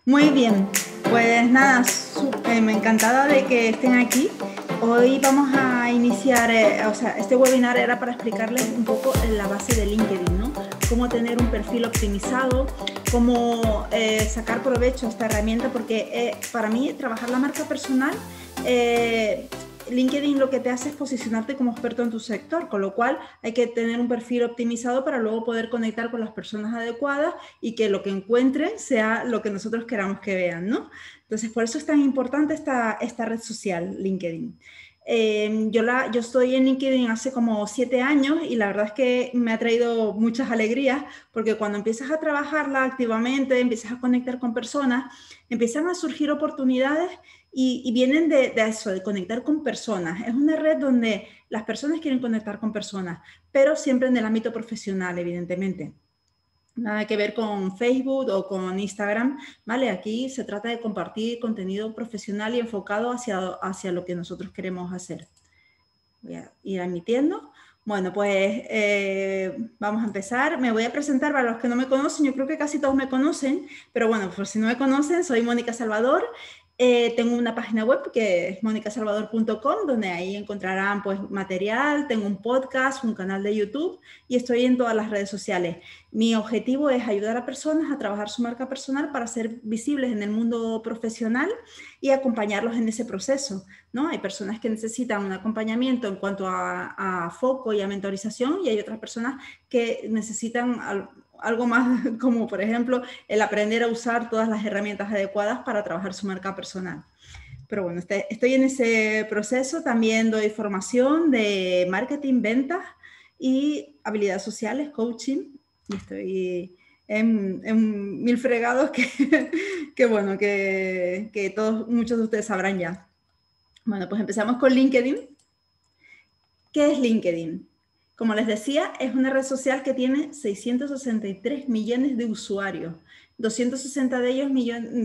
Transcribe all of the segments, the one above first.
Muy bien, pues nada, me encantada de que estén aquí. Hoy vamos a iniciar, este webinar era para explicarles un poco la base de LinkedIn, ¿no? Cómo tener un perfil optimizado, cómo sacar provecho a esta herramienta, porque para mí trabajar la marca personal, LinkedIn lo que te hace es posicionarte como experto en tu sector, con lo cual hay que tener un perfil optimizado para luego poder conectar con las personas adecuadas y que lo que encuentren sea lo que nosotros queramos que vean, ¿no? Entonces, por eso es tan importante esta red social, LinkedIn. Yo estoy en LinkedIn hace como 7 años y la verdad es que me ha traído muchas alegrías porque cuando empiezas a trabajarla activamente, empiezas a conectar con personas, empiezan a surgir oportunidades y vienen de eso, de conectar con personas. Es una red donde las personas quieren conectar con personas, pero siempre en el ámbito profesional, evidentemente. Nada que ver con Facebook o con Instagram, ¿vale? Aquí se trata de compartir contenido profesional y enfocado hacia lo que nosotros queremos hacer. Voy a ir admitiendo. Bueno, pues vamos a empezar. Me voy a presentar para los que no me conocen. Yo creo que casi todos me conocen, pero bueno, por si no me conocen, soy Mónica Salvador. Tengo una página web que es monicasalvador.com, donde ahí encontrarán pues, material, tengo un podcast, un canal de YouTube y estoy en todas las redes sociales. Mi objetivo es ayudar a personas a trabajar su marca personal para ser visibles en el mundo profesional y acompañarlos en ese proceso, ¿no? Hay personas que necesitan un acompañamiento en cuanto a foco y a mentorización y hay otras personas que necesitan algo más como, por ejemplo, el aprender a usar todas las herramientas adecuadas para trabajar su marca personal. Pero bueno, estoy en ese proceso. También doy formación de marketing, ventas y habilidades sociales, coaching. Y estoy en mil fregados que bueno, que muchos de ustedes sabrán ya. Bueno, pues empezamos con LinkedIn. ¿Qué es LinkedIn? Como les decía, es una red social que tiene 663 millones de usuarios, 260 de ellos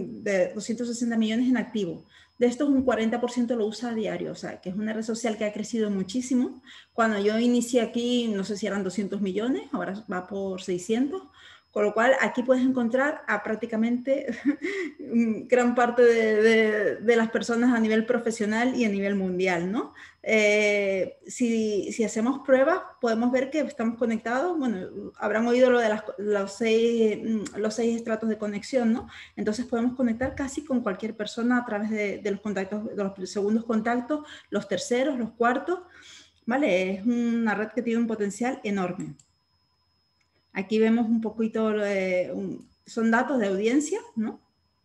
260 millones en activo. De estos un 40% lo usa a diario, o sea, que es una red social que ha crecido muchísimo. Cuando yo inicié aquí, no sé si eran 200 millones, ahora va por 600. Con lo cual, aquí puedes encontrar a prácticamente gran parte de las personas a nivel profesional y a nivel mundial, ¿no? Si hacemos pruebas, podemos ver que estamos conectados. Bueno, habrán oído lo de los seis estratos de conexión, ¿no? Entonces podemos conectar casi con cualquier persona a través de los contactos, de los segundos contactos, los terceros, los cuartos, ¿vale? Es una red que tiene un potencial enorme. Aquí vemos un poquito, son datos de audiencia, ¿no?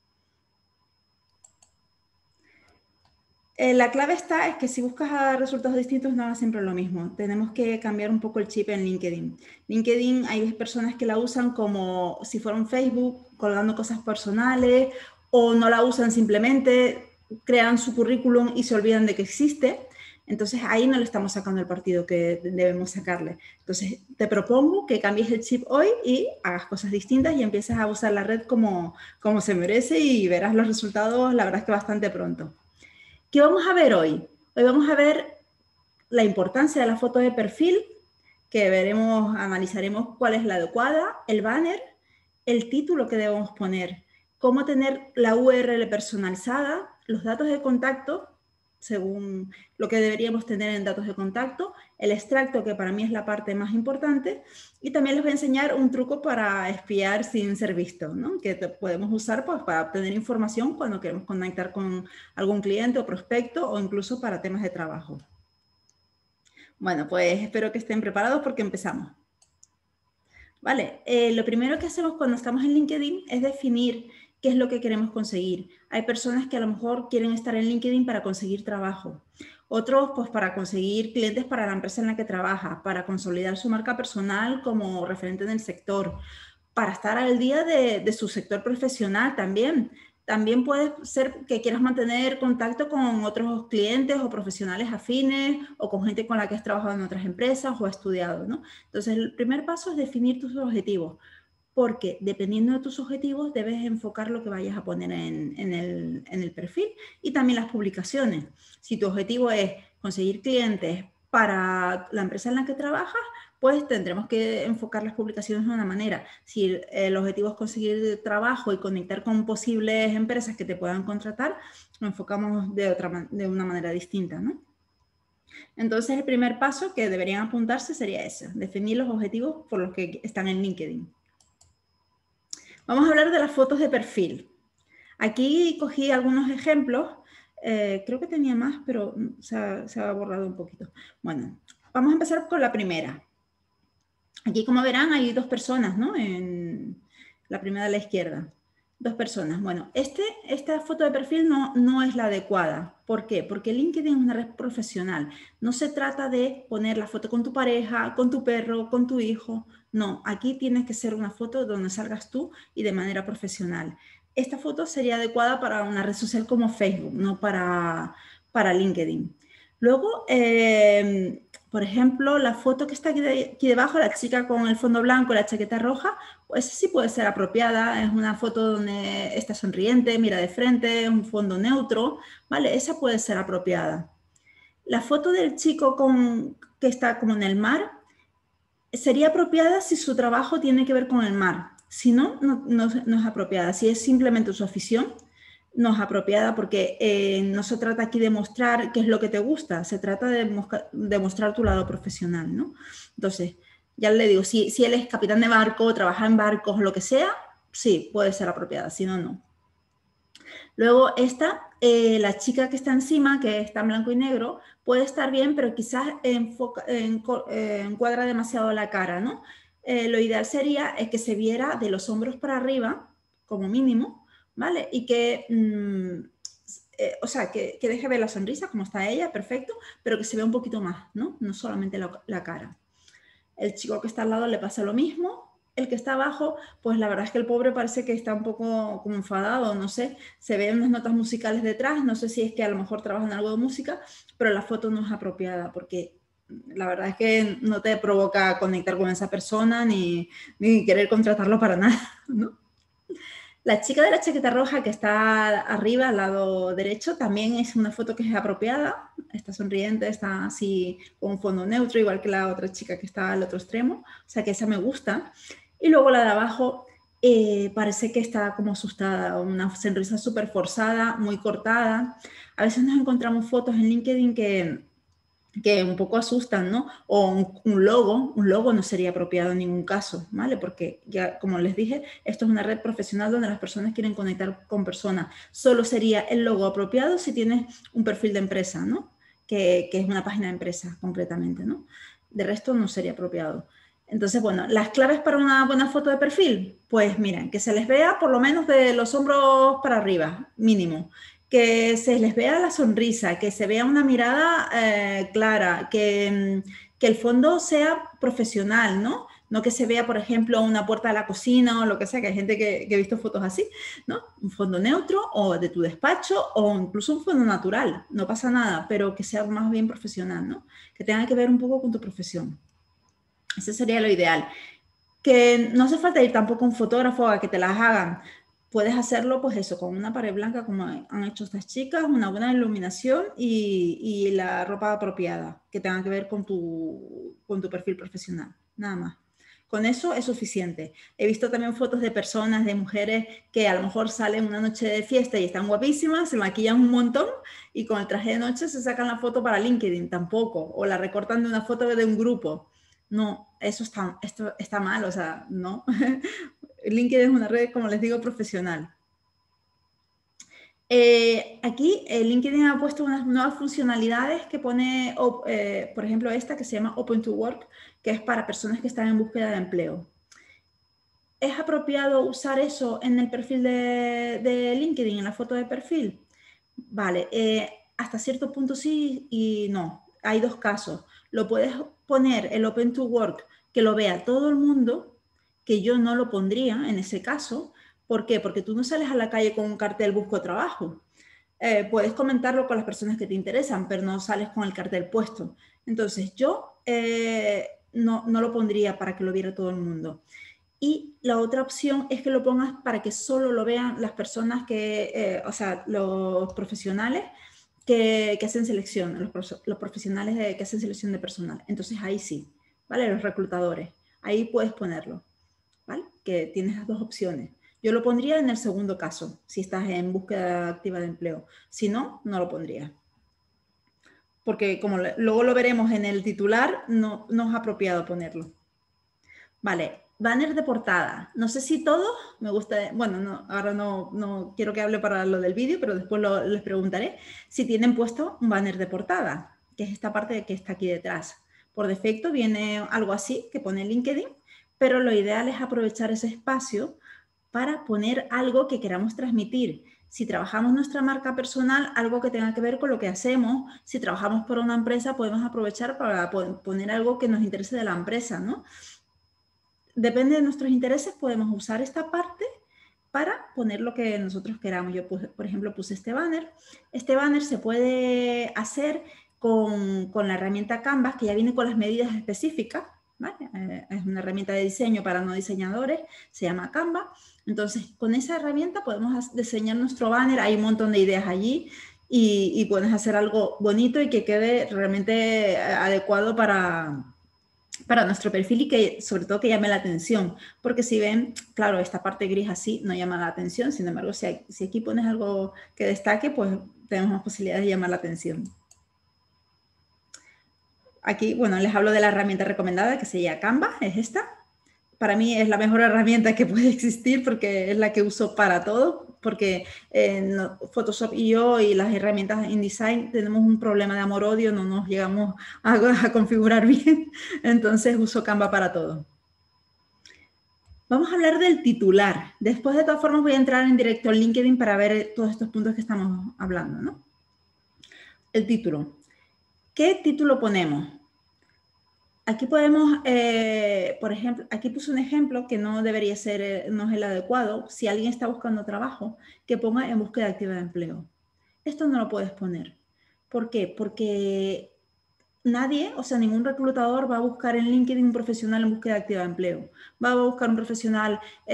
La clave es que si buscas resultados distintos no hagas siempre lo mismo. Tenemos que cambiar un poco el chip en LinkedIn. LinkedIn hay personas que la usan como si fuera un Facebook, colgando cosas personales, o no la usan simplemente, crean su currículum y se olvidan de que existe. Entonces ahí no le estamos sacando el partido que debemos sacarle. Entonces te propongo que cambies el chip hoy y hagas cosas distintas y empieces a usar la red como se merece y verás los resultados, la verdad es que bastante pronto. ¿Qué vamos a ver hoy? Hoy vamos a ver la importancia de la foto de perfil, que analizaremos cuál es la adecuada, el banner, el título que debemos poner, cómo tener la URL personalizada, los datos de contacto, según lo que deberíamos tener en datos de contacto, el extracto, que para mí es la parte más importante, y también les voy a enseñar un truco para espiar sin ser visto, ¿no? Que podemos usar pues, para obtener información cuando queremos conectar con algún cliente o prospecto o incluso para temas de trabajo. Bueno, pues espero que estén preparados porque empezamos. Vale, lo primero que hacemos cuando estamos en LinkedIn es definir qué es lo que queremos conseguir. Hay personas que a lo mejor quieren estar en LinkedIn para conseguir trabajo. Otros, pues para conseguir clientes para la empresa en la que trabaja, para consolidar su marca personal como referente en el sector, para estar al día de su sector profesional también. También puede ser que quieras mantener contacto con otros clientes o profesionales afines o con gente con la que has trabajado en otras empresas o has estudiado, ¿no? Entonces, el primer paso es definir tus objetivos, porque dependiendo de tus objetivos debes enfocar lo que vayas a poner en el perfil y también las publicaciones. Si tu objetivo es conseguir clientes para la empresa en la que trabajas, pues tendremos que enfocar las publicaciones de una manera. Si el objetivo es conseguir trabajo y conectar con posibles empresas que te puedan contratar, lo enfocamos de una manera distinta, ¿no? Entonces, el primer paso que deberían apuntarse sería ese, definir los objetivos por los que están en LinkedIn. Vamos a hablar de las fotos de perfil. Aquí cogí algunos ejemplos, creo que tenía más, pero se ha borrado un poquito. Bueno, vamos a empezar con la primera. Aquí, como verán, hay dos personas, ¿no? En la primera de la izquierda. Dos personas. Bueno, esta foto de perfil no es la adecuada. ¿Por qué? Porque LinkedIn es una red profesional. No se trata de poner la foto con tu pareja, con tu perro, con tu hijo. No, aquí tienes que ser una foto donde salgas tú y de manera profesional. Esta foto sería adecuada para una red social como Facebook, no para LinkedIn. Luego, por ejemplo, la foto que está aquí debajo, la chica con el fondo blanco y la chaqueta roja, pues sí puede ser apropiada. Es una foto donde está sonriente, mira de frente, un fondo neutro, ¿vale? Esa puede ser apropiada. La foto del chico que está como en el mar sería apropiada si su trabajo tiene que ver con el mar. Si no, no es apropiada. Si es simplemente su afición, no es apropiada porque no se trata aquí de mostrar qué es lo que te gusta, se trata de mostrar tu lado profesional, ¿no? Entonces, ya le digo, si él es capitán de barco, trabaja en barcos, lo que sea, sí, puede ser apropiada, si no, no. Luego la chica que está encima, que está en blanco y negro, puede estar bien, pero quizás encuadra demasiado la cara, ¿no? Lo ideal sería que se viera de los hombros para arriba, como mínimo, ¿vale? Y que, o sea, que deje ver la sonrisa, como está ella, perfecto, pero que se vea un poquito más, ¿no? No solamente la cara. El chico que está al lado le pasa lo mismo. El que está abajo, pues la verdad es que el pobre parece que está un poco como enfadado, no sé, se ven unas notas musicales detrás, no sé si es que a lo mejor trabaja en algo de música, pero la foto no es apropiada porque la verdad es que no te provoca conectar con esa persona ni querer contratarlo para nada, ¿no? La chica de la chaqueta roja que está arriba, al lado derecho, también es una foto que es apropiada. Está sonriente, está así con un fondo neutro, igual que la otra chica que está al otro extremo. O sea que esa me gusta. Y luego la de abajo parece que está como asustada, una sonrisa súper forzada, muy cortada. A veces nos encontramos fotos en LinkedIn que un poco asustan, ¿no? O un logo no sería apropiado en ningún caso, ¿vale? Porque ya, como les dije, esto es una red profesional donde las personas quieren conectar con personas. Solo sería el logo apropiado si tienes un perfil de empresa, ¿no? Que es una página de empresa concretamente, ¿no? De resto no sería apropiado. Entonces, bueno, las claves para una buena foto de perfil, pues miren, que se les vea por lo menos de los hombros para arriba, mínimo. Que se les vea la sonrisa, que se vea una mirada clara, que el fondo sea profesional, ¿no? No que se vea, por ejemplo, una puerta de la cocina o lo que sea, que hay gente que he visto fotos así, ¿no? Un fondo neutro o de tu despacho o incluso un fondo natural, no pasa nada, pero que sea más bien profesional, ¿no? Que tenga que ver un poco con tu profesión. Ese sería lo ideal. Que no hace falta ir tampoco a un fotógrafo a que te las hagan. Puedes hacerlo, pues eso, con una pared blanca como han hecho estas chicas, una buena iluminación y la ropa apropiada, que tenga que ver con tu perfil profesional, nada más. Con eso es suficiente. He visto también fotos de personas, de mujeres que a lo mejor salen una noche de fiesta y están guapísimas, se maquillan un montón y con el traje de noche se sacan la foto para LinkedIn, tampoco, o la recortan de una foto de un grupo. No, esto está mal, o sea, no. LinkedIn es una red, como les digo, profesional. Aquí LinkedIn ha puesto unas nuevas funcionalidades que pone, por ejemplo, esta que se llama Open to Work, que es para personas que están en búsqueda de empleo. ¿Es apropiado usar eso en el perfil de LinkedIn, en la foto de perfil? Vale, hasta cierto punto sí y no. Hay dos casos. Lo puedes poner el Open to Work, que lo vea todo el mundo, que yo no lo pondría en ese caso. ¿Por qué? Porque tú no sales a la calle con un cartel busco trabajo. Puedes comentarlo con las personas que te interesan, pero no sales con el cartel puesto. Entonces yo no lo pondría para que lo viera todo el mundo. Y la otra opción es que lo pongas para que solo lo vean las personas que, o sea, los profesionales que hacen selección, los profesionales que hacen selección de personal. Entonces ahí sí, ¿vale? Los reclutadores. Ahí puedes ponerlo, ¿vale? Que tienes las dos opciones. Yo lo pondría en el segundo caso, si estás en búsqueda activa de empleo. Si no, no lo pondría. Porque como luego lo veremos en el titular, no es apropiado ponerlo. Vale, banner de portada. No sé si todos, me gusta, bueno, no, ahora no quiero que hable para lo del vídeo, pero después les preguntaré si tienen puesto un banner de portada, que es esta parte que está aquí detrás. Por defecto viene algo así, que pone LinkedIn, pero lo ideal es aprovechar ese espacio para poner algo que queramos transmitir. Si trabajamos nuestra marca personal, algo que tenga que ver con lo que hacemos. Si trabajamos por una empresa, podemos aprovechar para poner algo que nos interese de la empresa, ¿no? Depende de nuestros intereses, podemos usar esta parte para poner lo que nosotros queramos. Yo, por ejemplo, puse este banner. Este banner se puede hacer con la herramienta Canvas, que ya viene con las medidas específicas, ¿vale? Es una herramienta de diseño para no diseñadores, se llama Canva. Entonces, con esa herramienta podemos diseñar nuestro banner. Hay un montón de ideas allí y puedes hacer algo bonito y que quede realmente adecuado para nuestro perfil y que sobre todo que llame la atención, porque si ven, claro, esta parte gris así no llama la atención, sin embargo, si aquí pones algo que destaque, pues tenemos más posibilidades de llamar la atención. Aquí, bueno, les hablo de la herramienta recomendada que se llama Canva, es esta. Para mí es la mejor herramienta que puede existir porque es la que uso para todo, porque Photoshop y yo y las herramientas InDesign tenemos un problema de amor-odio, no nos llegamos a configurar bien, entonces uso Canva para todo. Vamos a hablar del titular. Después, de todas formas, voy a entrar en directo en LinkedIn para ver todos estos puntos que estamos hablando, ¿no? El título. ¿Qué título ponemos? Aquí podemos, por ejemplo, aquí puse un ejemplo que no debería ser, no es el adecuado. Si alguien está buscando trabajo, que ponga en búsqueda activa de empleo. Esto no lo puedes poner. ¿Por qué? Porque nadie, o sea, ningún reclutador va a buscar en LinkedIn un profesional en búsqueda activa de empleo. Va a buscar un profesional,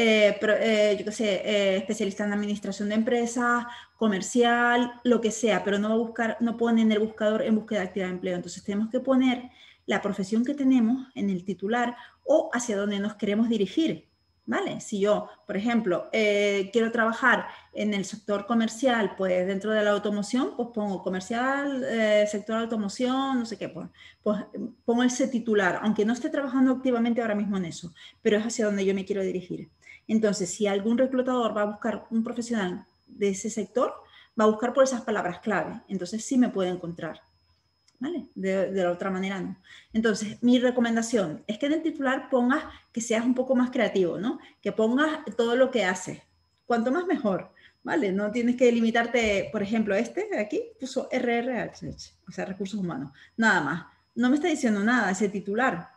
yo qué sé, especialista en administración de empresas, comercial, lo que sea, pero no va a buscar, no pone en el buscador en búsqueda activa de empleo. Entonces tenemos que poner la profesión que tenemos en el titular o hacia dónde nos queremos dirigir. ¿Vale? Si yo, por ejemplo, quiero trabajar en el sector comercial, pues dentro de la automoción, pues pongo comercial, sector automoción, no sé qué, pues pongo ese titular, aunque no esté trabajando activamente ahora mismo en eso, pero es hacia donde yo me quiero dirigir. Entonces, si algún reclutador va a buscar un profesional de ese sector, va a buscar por esas palabras clave, entonces sí me puede encontrar. ¿Vale? De la otra manera no. Entonces, mi recomendación es que en el titular pongas que seas un poco más creativo, ¿no? Que pongas todo lo que haces. Cuanto más mejor, ¿vale? No tienes que limitarte, por ejemplo, este de aquí puso RRH, o sea, recursos humanos. Nada más. No me está diciendo nada ese titular.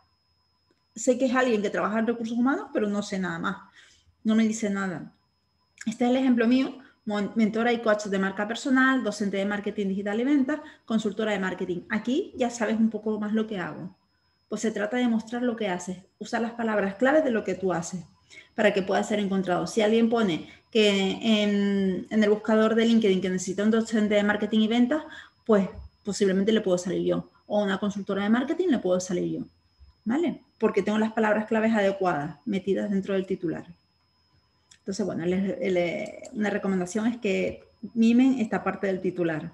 Sé que es alguien que trabaja en recursos humanos, pero no sé nada más. No me dice nada. Este es el ejemplo mío. Mentora y coach de marca personal, docente de marketing digital y ventas, consultora de marketing. Aquí ya sabes un poco más lo que hago. Pues se trata de mostrar lo que haces, usar las palabras claves de lo que tú haces para que pueda ser encontrado. Si alguien pone que en el buscador de LinkedIn que necesita un docente de marketing y ventas, pues posiblemente le puedo salir yo. O una consultora de marketing le puedo salir yo. ¿Vale? Porque tengo las palabras claves adecuadas metidas dentro del titular. Entonces, bueno, una recomendación es que mimen esta parte del titular.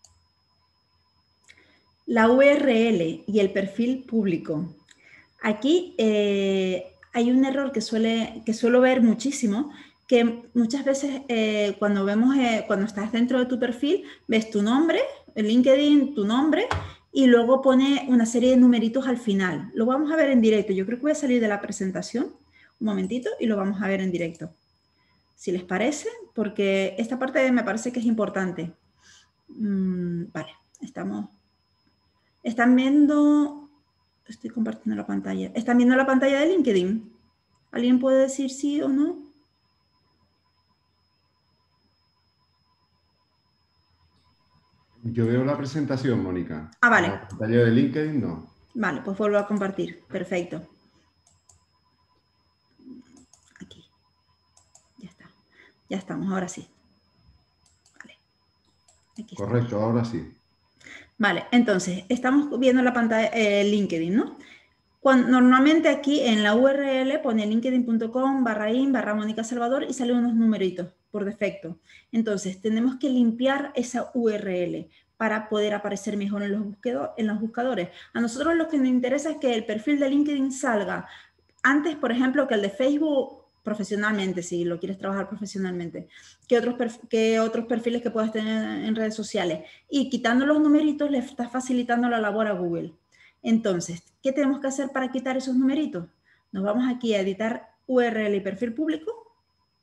La URL y el perfil público. Aquí hay un error que suelo ver muchísimo, que muchas veces cuando estás dentro de tu perfil, ves tu nombre, en LinkedIn, tu nombre, y luego pone una serie de numeritos al final. Lo vamos a ver en directo. Yo creo que voy a salir de la presentación un momentito y lo vamos a ver en directo. Si les parece, porque esta parte me parece que es importante. Vale, están viendo, estoy compartiendo la pantalla. ¿Están viendo la pantalla de LinkedIn? ¿Alguien puede decir sí o no? Yo veo la presentación, Mónica. Ah, vale. La pantalla de LinkedIn no. Vale, pues vuelvo a compartir. Perfecto. Aquí. Ya está. Ya estamos, ahora sí. Vale. Aquí Correcto, ahora sí. Vale, entonces, estamos viendo la pantalla LinkedIn, ¿no? Normalmente aquí en la URL pone linkedin.com/in/Mónica Salvador y salen unos numeritos por defecto. Entonces, tenemos que limpiar esa URL para poder aparecer mejor en los buscadores. A nosotros lo que nos interesa es que el perfil de LinkedIn salga antes, por ejemplo, que el de Facebook profesionalmente, si lo quieres trabajar profesionalmente, que otros perfiles que puedas tener en redes sociales. Y quitando los numeritos le estás facilitando la labor a Google. Entonces, ¿qué tenemos que hacer para quitar esos numeritos? Nos vamos aquí a editar URL y perfil público.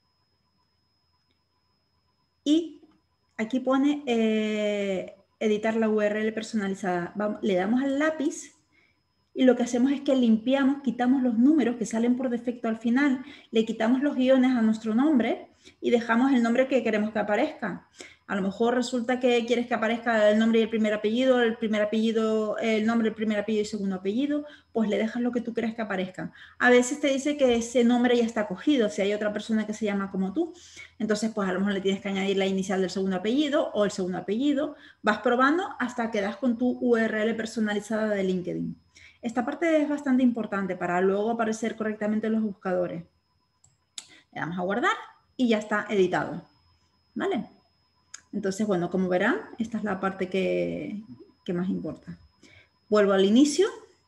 Y aquí pone editar la URL personalizada. Le damos al lápiz y lo que hacemos es que limpiamos, quitamos los números que salen por defecto al final, le quitamos los guiones a nuestro nombre y dejamos el nombre que queremos que aparezca. A lo mejor resulta que quieres que aparezca el nombre y el primer apellido, el nombre, el primer apellido y segundo apellido, pues le dejas lo que tú creas que aparezca. A veces te dice que ese nombre ya está cogido, si hay otra persona que se llama como tú. Entonces, pues a lo mejor le tienes que añadir la inicial del segundo apellido o el segundo apellido. Vas probando hasta que das con tu URL personalizada de LinkedIn. Esta parte es bastante importante para luego aparecer correctamente en los buscadores. Le damos a guardar y ya está editado. ¿Vale? Entonces, bueno, como verán, esta es la parte que más importa. Vuelvo al inicio.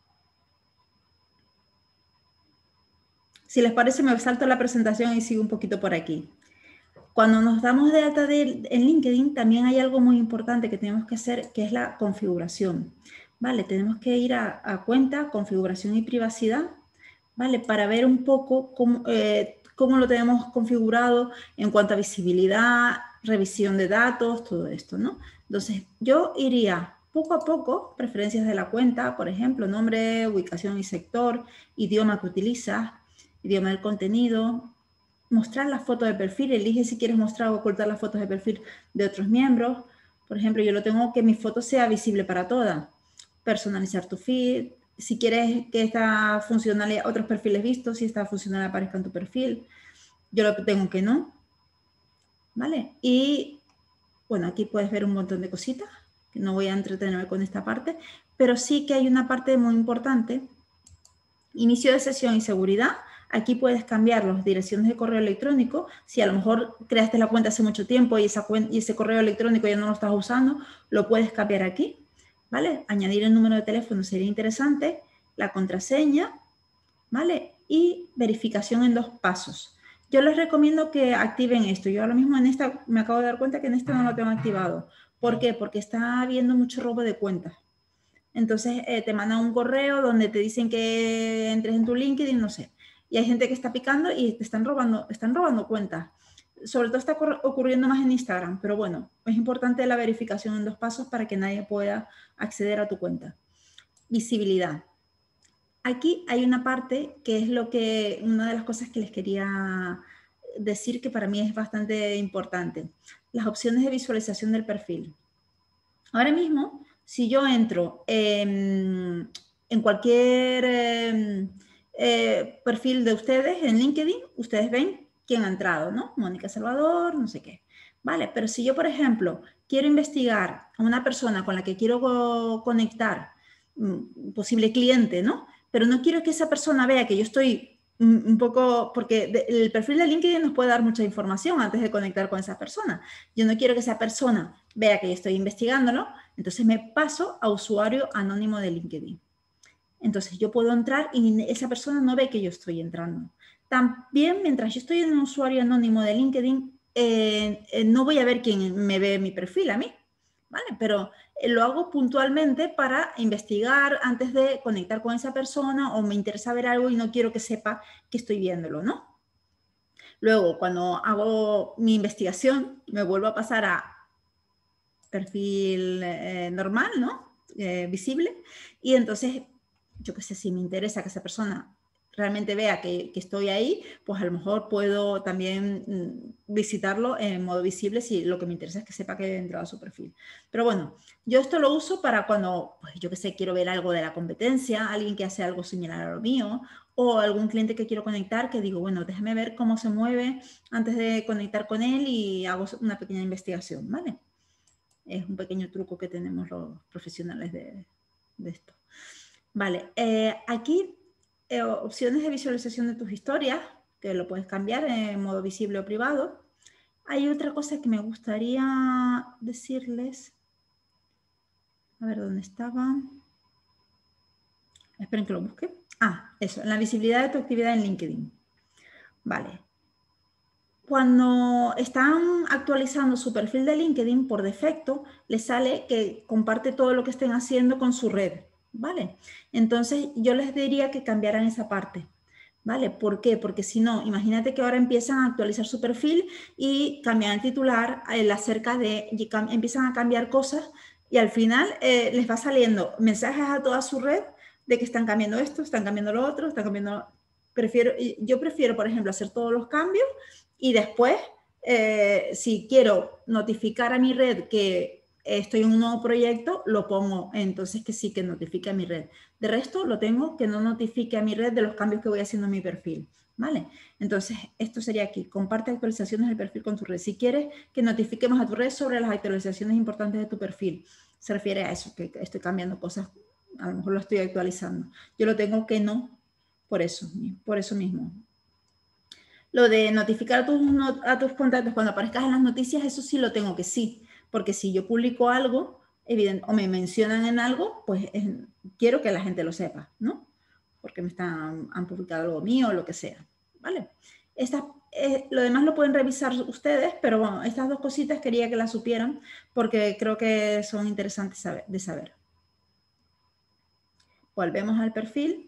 Si les parece, me salto la presentación y sigo un poquito por aquí. Cuando nos damos de alta en LinkedIn, también hay algo muy importante que tenemos que hacer, que es la configuración. ¿Vale? Tenemos que ir a cuenta, configuración y privacidad, ¿vale? Para ver un poco cómo lo tenemos configurado en cuanto a visibilidad, revisión de datos, todo esto, ¿no? Entonces, yo iría poco a poco, preferencias de la cuenta, por ejemplo, nombre, ubicación y sector, idioma que utilizas, idioma del contenido, mostrar la foto de perfil, elige si quieres mostrar o ocultar las fotos de perfil de otros miembros. Por ejemplo, yo lo tengo que mi foto sea visible para todas. Personalizar tu feed, si quieres que esta funcionalidad, otros perfiles vistos, si esta funcionalidad aparezca en tu perfil. Yo lo tengo que no. ¿Vale? Y bueno, aquí puedes ver un montón de cositas, que no voy a entretenerme con esta parte, pero sí que hay una parte muy importante. Inicio de sesión y seguridad. Aquí puedes cambiar las direcciones de correo electrónico. Si a lo mejor creaste la cuenta hace mucho tiempo y ese correo electrónico ya no lo estás usando, lo puedes cambiar aquí. ¿Vale? Añadir el número de teléfono sería interesante, la contraseña, ¿vale? Y verificación en 2 pasos. Yo les recomiendo que activen esto. Yo ahora mismo en esta me acabo de dar cuenta que en esta no lo tengo activado. ¿Por qué? Porque está habiendo mucho robo de cuentas. Entonces te mandan un correo donde te dicen que entres en tu LinkedIn, no sé. Y hay gente que está picando y te están robando cuentas. Sobre todo está ocurriendo más en Instagram, pero bueno, es importante la verificación en 2 pasos para que nadie pueda acceder a tu cuenta. Visibilidad. Aquí hay una parte que es una de las cosas que les quería decir que para mí es bastante importante. Las opciones de visualización del perfil. Ahora mismo, si yo entro en cualquier perfil de ustedes en LinkedIn, ustedes ven quién ha entrado, ¿no? Mónica Salvador, no sé qué. Vale, pero si yo, por ejemplo, quiero investigar a una persona con la que quiero conectar, posible cliente, ¿no? Pero no quiero que esa persona vea que yo estoy un poco, porque el perfil de LinkedIn nos puede dar mucha información antes de conectar con esa persona. Yo no quiero que esa persona vea que yo estoy investigándolo, entonces me paso a usuario anónimo de LinkedIn. Entonces yo puedo entrar y esa persona no ve que yo estoy entrando. También mientras yo estoy en un usuario anónimo de LinkedIn, no voy a ver quién me ve mi perfil a mí, ¿vale? Pero lo hago puntualmente para investigar antes de conectar con esa persona o me interesa ver algo y no quiero que sepa que estoy viéndolo, ¿no? Luego, cuando hago mi investigación, me vuelvo a pasar a perfil normal, ¿no? Visible. Y entonces, yo qué sé, si me interesa que esa persona realmente vea que estoy ahí, pues a lo mejor puedo también visitarlo en modo visible si lo que me interesa es que sepa que he entrado a su perfil. Pero bueno, yo esto lo uso para cuando, pues yo qué sé, quiero ver algo de la competencia, alguien que hace algo similar a lo mío, o algún cliente que quiero conectar que digo, bueno, déjame ver cómo se mueve antes de conectar con él y hago una pequeña investigación, ¿vale? Es un pequeño truco que tenemos los profesionales de esto. Vale, aquí opciones de visualización de tus historias, que lo puedes cambiar en modo visible o privado. Hay otra cosa que me gustaría decirles. A ver, ¿dónde estaba? Esperen que lo busque. Ah, eso, en la visibilidad de tu actividad en LinkedIn. Vale. Cuando están actualizando su perfil de LinkedIn, por defecto, les sale que comparte todo lo que estén haciendo con su red, ¿vale? Entonces, yo les diría que cambiaran esa parte, ¿vale? ¿Por qué? Porque si no, imagínate que ahora empiezan a actualizar su perfil y cambian el titular acerca de, empiezan a cambiar cosas y al final les va saliendo mensajes a toda su red de que están cambiando esto, están cambiando lo otro, están cambiando... yo prefiero, por ejemplo, hacer todos los cambios y después, si quiero notificar a mi red que estoy en un nuevo proyecto, lo pongo entonces que sí que notifique a mi red. De resto, lo tengo que no notifique a mi red de los cambios que voy haciendo en mi perfil, ¿vale? Entonces, esto sería aquí. Comparte actualizaciones del perfil con tu red. Si quieres que notifiquemos a tu red sobre las actualizaciones importantes de tu perfil, se refiere a eso, que estoy cambiando cosas, a lo mejor lo estoy actualizando. Yo lo tengo que no, por eso mismo. Lo de notificar a tus contactos cuando aparezcas en las noticias, eso sí lo tengo que sí, porque si yo publico algo, o me mencionan en algo, pues quiero que la gente lo sepa, ¿no? Porque han publicado algo mío o lo que sea, ¿vale? Lo demás lo pueden revisar ustedes, pero bueno, estas dos cositas quería que las supieran porque creo que son interesantes de saber. Volvemos al perfil.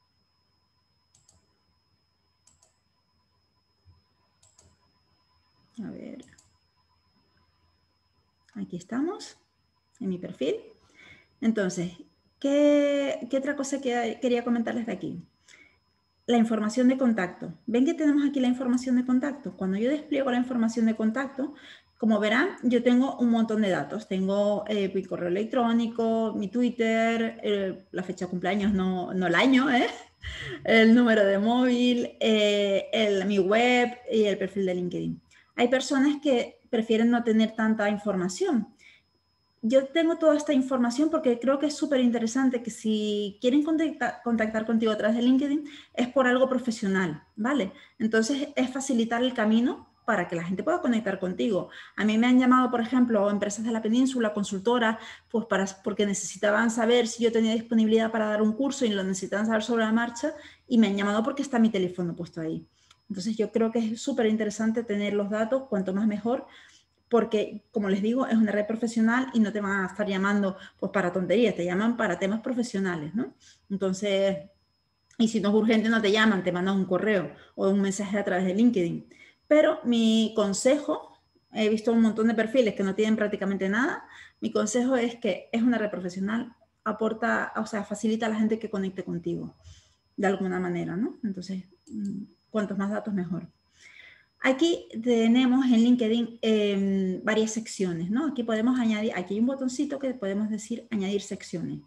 A ver. Aquí estamos, en mi perfil. Entonces, ¿qué otra cosa quería comentarles de aquí? La información de contacto. ¿Ven que tenemos aquí la información de contacto? Cuando yo despliego la información de contacto, como verán, yo tengo un montón de datos. Tengo mi correo electrónico, mi Twitter, la fecha de cumpleaños, no el año, el número de móvil, mi web y el perfil de LinkedIn. Hay personas que prefieren no tener tanta información. Yo tengo toda esta información porque creo que es súper interesante que si quieren contactar contigo a través de LinkedIn es por algo profesional, ¿vale? Entonces es facilitar el camino para que la gente pueda conectar contigo. A mí me han llamado, por ejemplo, empresas de la península, consultoras, pues porque necesitaban saber si yo tenía disponibilidad para dar un curso y lo necesitaban saber sobre la marcha y me han llamado porque está mi teléfono puesto ahí. Entonces yo creo que es súper interesante tener los datos, cuanto más mejor, porque, como les digo, es una red profesional y no te van a estar llamando pues para tonterías, te llaman para temas profesionales, ¿no? Entonces, y si no es urgente no te llaman, te mandan un correo o un mensaje a través de LinkedIn. Pero mi consejo, he visto un montón de perfiles que no tienen prácticamente nada, mi consejo es que es una red profesional, aporta, o sea, facilita a la gente que conecte contigo de alguna manera, ¿no? Entonces, cuantos más datos, mejor. Aquí tenemos en LinkedIn varias secciones, ¿no? Aquí podemos añadir, aquí hay un botoncito que podemos decir añadir secciones.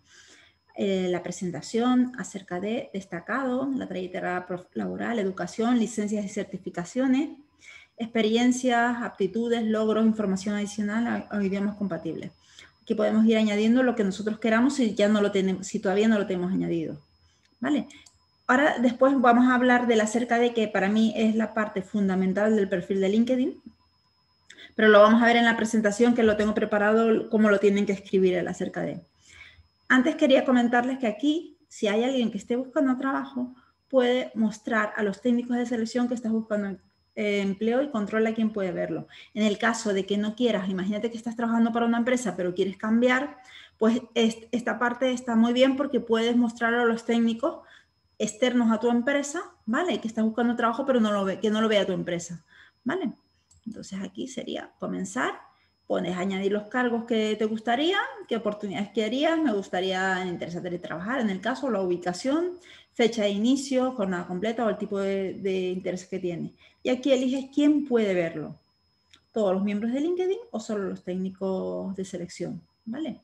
La presentación acerca de destacado, la trayectoria laboral, educación, licencias y certificaciones, experiencias, aptitudes, logros, información adicional a idiomas compatibles. Aquí podemos ir añadiendo lo que nosotros queramos si ya no lo tenemos, si todavía no lo tenemos añadido, ¿vale? Ahora, después vamos a hablar de acerca de que para mí es la parte fundamental del perfil de LinkedIn, pero lo vamos a ver en la presentación que lo tengo preparado, cómo lo tienen que escribir el acerca de. Antes quería comentarles que aquí, si hay alguien que esté buscando trabajo, puede mostrar a los técnicos de selección que estás buscando empleo y controla quién puede verlo. En el caso de que no quieras, imagínate que estás trabajando para una empresa, pero quieres cambiar, pues esta parte está muy bien porque puedes mostrar a los técnicos externos a tu empresa, ¿vale? Que estás buscando trabajo, pero que no lo vea tu empresa, ¿vale? Entonces aquí sería comenzar, pones añadir los cargos que te gustaría, qué oportunidades querías, me gustaría interesarte trabajar, en el caso, la ubicación, fecha de inicio, jornada completa o el tipo de interés que tiene. Y aquí eliges quién puede verlo, todos los miembros de LinkedIn o solo los técnicos de selección, ¿vale?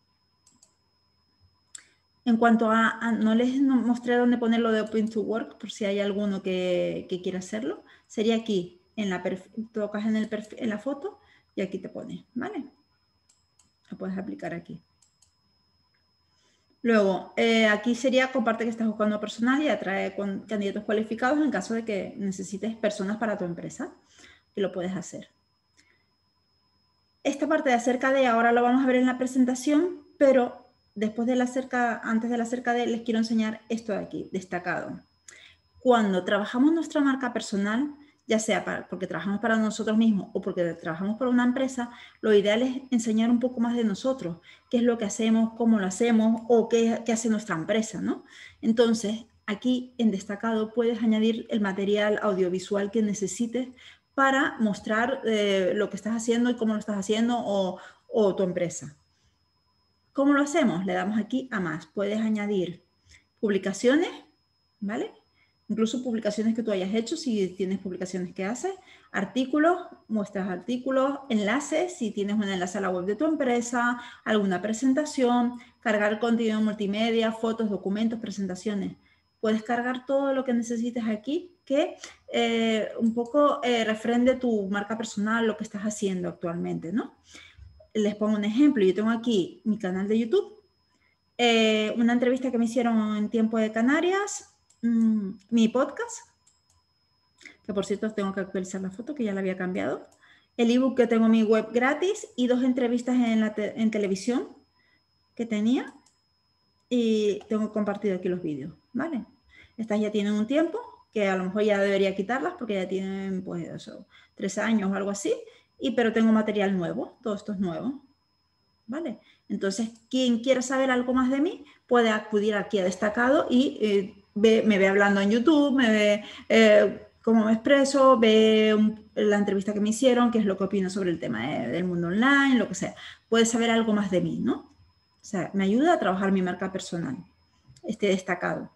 En cuanto a no les mostré dónde ponerlo de Open to Work, por si hay alguno que quiera hacerlo, sería aquí, tocas en la foto y aquí te pone, ¿vale? Lo puedes aplicar aquí. Luego, aquí sería comparte que estás buscando personal y atrae con candidatos cualificados en caso de que necesites personas para tu empresa, que lo puedes hacer. Esta parte de acerca de ahora lo vamos a ver en la presentación, pero después de antes de la acerca de, les quiero enseñar esto de aquí, destacado. Cuando trabajamos nuestra marca personal, ya sea porque trabajamos para nosotros mismos o porque trabajamos para una empresa, lo ideal es enseñar un poco más de nosotros, qué es lo que hacemos, cómo lo hacemos o qué hace nuestra empresa, ¿no? Entonces, aquí en destacado puedes añadir el material audiovisual que necesites para mostrar lo que estás haciendo y cómo lo estás haciendo o tu empresa. ¿Cómo lo hacemos? Le damos aquí a más. Puedes añadir publicaciones, ¿vale? Incluso publicaciones que tú hayas hecho, si tienes publicaciones que haces, artículos, muestras artículos, enlaces, si tienes un enlace a la web de tu empresa, alguna presentación, cargar contenido multimedia, fotos, documentos, presentaciones. Puedes cargar todo lo que necesites aquí que un poco refrende tu marca personal, lo que estás haciendo actualmente, ¿no? Les pongo un ejemplo. Yo tengo aquí mi canal de YouTube, una entrevista que me hicieron en Tiempo de Canarias, mi podcast, que por cierto tengo que actualizar la foto que ya la había cambiado, el ebook que tengo en mi web gratis y 2 entrevistas en televisión que tenía y tengo compartido aquí los vídeos, ¿vale? Estas ya tienen un tiempo que a lo mejor ya debería quitarlas porque ya tienen pues eso, 3 años o algo así, pero tengo material nuevo, todo esto es nuevo, ¿vale? Entonces, quien quiera saber algo más de mí puede acudir aquí a destacado y me ve hablando en YouTube, me ve cómo me expreso, ve la entrevista que me hicieron, qué es lo que opino sobre el tema del mundo online, lo que sea. Puede saber algo más de mí, ¿no? O sea, me ayuda a trabajar mi marca personal, destacado.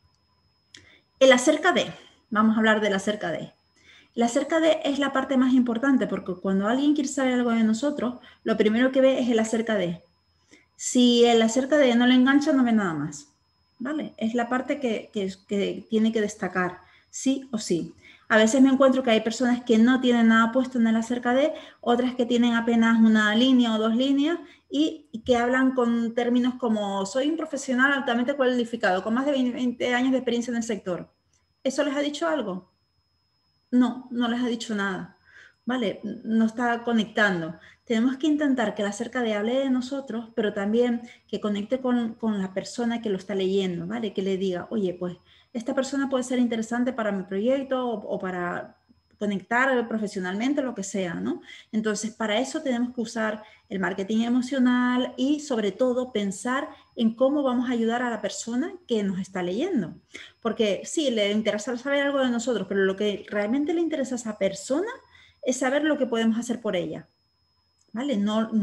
El acerca de, vamos a hablar del acerca de. El acerca de es la parte más importante porque cuando alguien quiere saber algo de nosotros, lo primero que ve es el acerca de. Si el acerca de no le engancha, no ve nada más, ¿vale? Es la parte que tiene que destacar, sí o sí. A veces me encuentro que hay personas que no tienen nada puesto en el acerca de, otras que tienen apenas una línea o 2 líneas y que hablan con términos como soy un profesional altamente cualificado, con más de 20 años de experiencia en el sector. ¿Eso les ha dicho algo? No, no les ha dicho nada, ¿vale? No está conectando. Tenemos que intentar que el acerca de hable de nosotros, pero también que conecte con la persona que lo está leyendo, ¿vale? Que le diga, oye, pues esta persona puede ser interesante para mi proyecto o para conectar profesionalmente, lo que sea, ¿no? Entonces, para eso tenemos que usar el marketing emocional y, sobre todo, pensar en cómo vamos a ayudar a la persona que nos está leyendo. Porque sí, le interesa saber algo de nosotros, pero lo que realmente le interesa a esa persona es saber lo que podemos hacer por ella, ¿vale?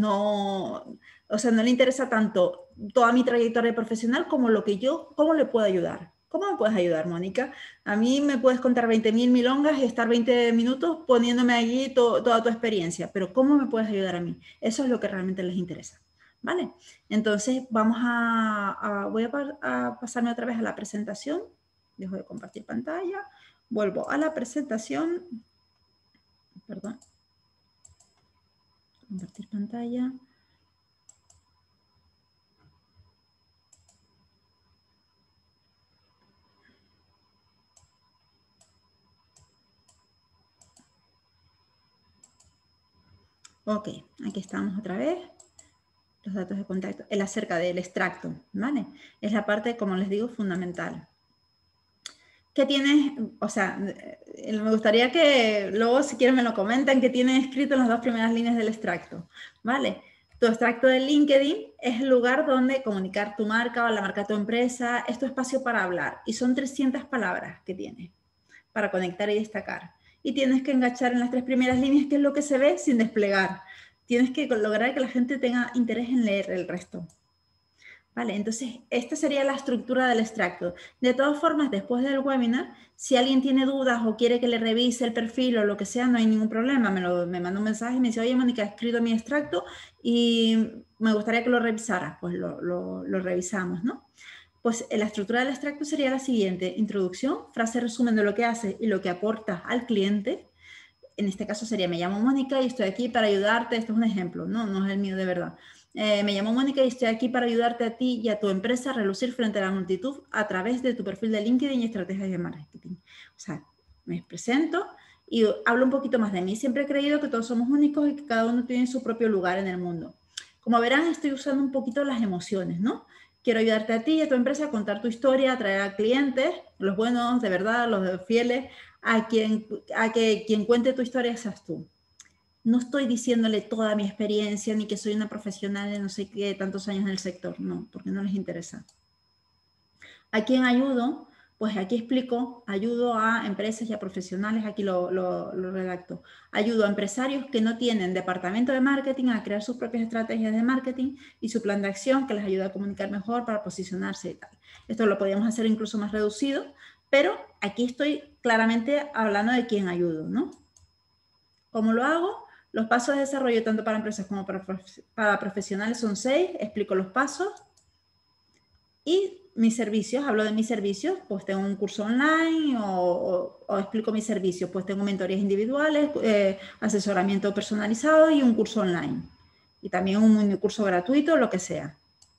O sea, no le interesa tanto toda mi trayectoria profesional como cómo le puedo ayudar. ¿Cómo me puedes ayudar, Mónica? A mí me puedes contar 20.000 milongas y estar 20 minutos poniéndome allí toda tu experiencia, pero ¿cómo me puedes ayudar a mí? Eso es lo que realmente les interesa, ¿vale? Entonces, voy a pasarme otra vez a la presentación. Dejo de compartir pantalla. Vuelvo a la presentación. Perdón. Compartir pantalla. Ok, aquí estamos otra vez. Los datos de contacto. El acerca del extracto, ¿vale? Es la parte, como les digo, fundamental. ¿Qué tienes? O sea, me gustaría que luego, si quieren, me lo comenten, qué tienes escrito en las 2 primeras líneas del extracto, ¿vale? Tu extracto de LinkedIn es el lugar donde comunicar tu marca o la marca de tu empresa, es tu espacio para hablar y son 300 palabras que tienes para conectar y destacar. Y tienes que enganchar en las 3 primeras líneas, que es lo que se ve sin desplegar. Tienes que lograr que la gente tenga interés en leer el resto. Vale, entonces esta sería la estructura del extracto. De todas formas, después del webinar, si alguien tiene dudas o quiere que le revise el perfil o lo que sea, no hay ningún problema. Me manda un mensaje y me dice, oye, Mónica, he escrito mi extracto y me gustaría que lo revisaras. Pues lo revisamos, ¿no? Pues la estructura del extracto sería la siguiente: introducción, frase resumen de lo que hace y lo que aporta al cliente. En este caso sería, me llamo Mónica y estoy aquí para ayudarte. Esto es un ejemplo, no es el mío de verdad. Me llamo Mónica y estoy aquí para ayudarte a ti y a tu empresa a relucir frente a la multitud a través de tu perfil de LinkedIn y estrategias de marketing. O sea, me presento y hablo un poquito más de mí. Siempre he creído que todos somos únicos y que cada uno tiene su propio lugar en el mundo. Como verán, estoy usando un poquito las emociones, ¿no? Quiero ayudarte a ti y a tu empresa a contar tu historia, a atraer a clientes, los buenos, de verdad, los fieles, a que quien cuente tu historia seas tú. No estoy diciéndole toda mi experiencia ni que soy una profesional de no sé qué tantos años en el sector, no, porque no les interesa. ¿A quién ayudo? Pues aquí explico, ayudo a empresas y a profesionales, aquí lo redacto. Ayudo a empresarios que no tienen departamento de marketing a crear sus propias estrategias de marketing y su plan de acción que les ayuda a comunicar mejor para posicionarse y tal. Esto lo podríamos hacer incluso más reducido, pero aquí estoy claramente hablando de quién ayudo, ¿no? ¿Cómo lo hago? Los pasos de desarrollo tanto para empresas como para profesionales son 6, explico los pasos. Y mis servicios, hablo de mis servicios, pues tengo un curso online o explico mis servicios, pues tengo mentorías individuales, asesoramiento personalizado y un curso online. Y también un mini curso gratuito, lo que sea.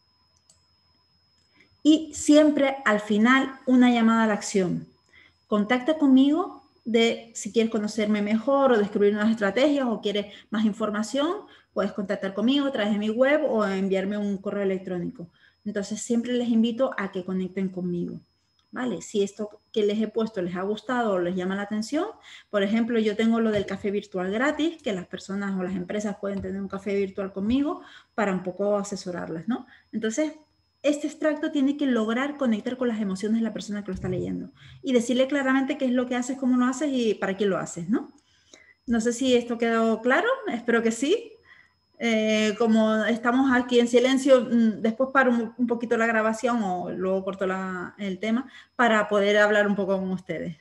Y siempre al final una llamada a la acción. Contacta conmigo de si quieres conocerme mejor o descubrir nuevas estrategias o quieres más información, puedes contactar conmigo a través de mi web o enviarme un correo electrónico. Entonces, siempre les invito a que conecten conmigo, ¿vale? Si esto que les he puesto les ha gustado o les llama la atención, por ejemplo, yo tengo lo del café virtual gratis, que las personas o las empresas pueden tener un café virtual conmigo para un poco asesorarlas, ¿no? Entonces, este extracto tiene que lograr conectar con las emociones de la persona que lo está leyendo y decirle claramente qué es lo que haces, cómo lo haces y para quién lo haces, ¿no? No sé si esto quedó claro, espero que sí. Como estamos aquí en silencio, después paro un poquito la grabación o luego corto el tema para poder hablar un poco con ustedes.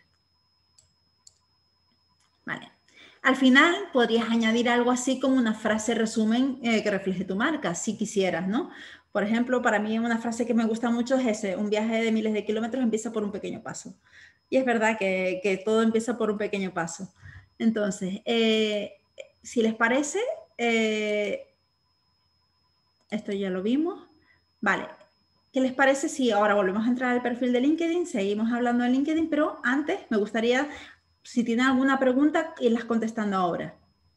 Vale. Al final podrías añadir algo así como una frase resumen que refleje tu marca, si quisieras, ¿no? Por ejemplo, para mí una frase que me gusta mucho es ese: un viaje de miles de kilómetros empieza por un pequeño paso. Y es verdad que todo empieza por un pequeño paso. Entonces, si les parece... esto ya lo vimos. Vale. ¿Qué les parece si ahora volvemos a entrar al perfil de LinkedIn? Seguimos hablando de LinkedIn, pero antes me gustaría, si tienen alguna pregunta, irlas contestando ahora.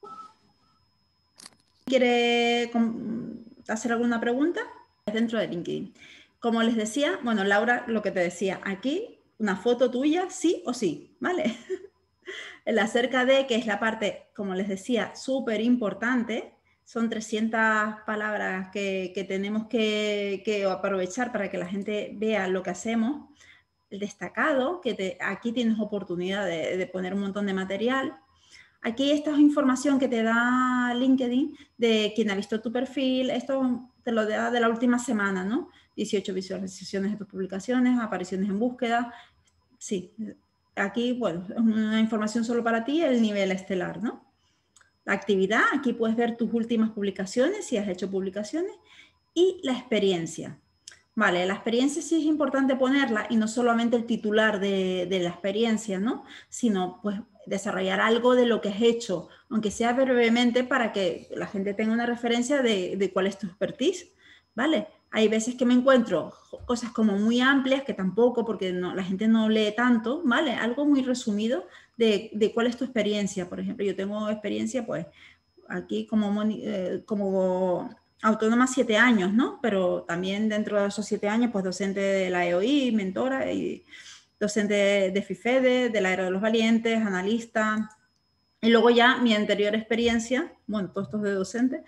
¿Quiere hacer alguna pregunta? Dentro de LinkedIn. Como les decía, bueno, Laura, lo que te decía, aquí una foto tuya, sí o sí, ¿vale? El acerca de, que es la parte, como les decía, súper importante. Son 300 palabras que tenemos que aprovechar para que la gente vea lo que hacemos. El destacado, que aquí tienes oportunidad de poner un montón de material. Aquí esta es información que te da LinkedIn de quien ha visto tu perfil. Esto te lo da de la última semana, ¿no? 18 visualizaciones de tus publicaciones, apariciones en búsqueda. Sí, aquí, bueno, es una información solo para ti, el nivel estelar, ¿no? La actividad, aquí puedes ver tus últimas publicaciones, si has hecho publicaciones, y la experiencia. Vale, la experiencia sí es importante ponerla y no solamente el titular de la experiencia, ¿no? Sino pues desarrollar algo de lo que has hecho, aunque sea brevemente para que la gente tenga una referencia de cuál es tu expertise, ¿vale? Hay veces que me encuentro cosas como muy amplias que tampoco, porque la gente no lee tanto, ¿vale? Algo muy resumido de cuál es tu experiencia. Por ejemplo, yo tengo experiencia, pues, aquí como autónoma 7 años, ¿no? Pero también dentro de esos 7 años, pues, docente de la EOI, mentora y docente de FIFEDE, de la Era de los Valientes, analista. Y luego ya mi anterior experiencia, bueno, todo esto es de docente,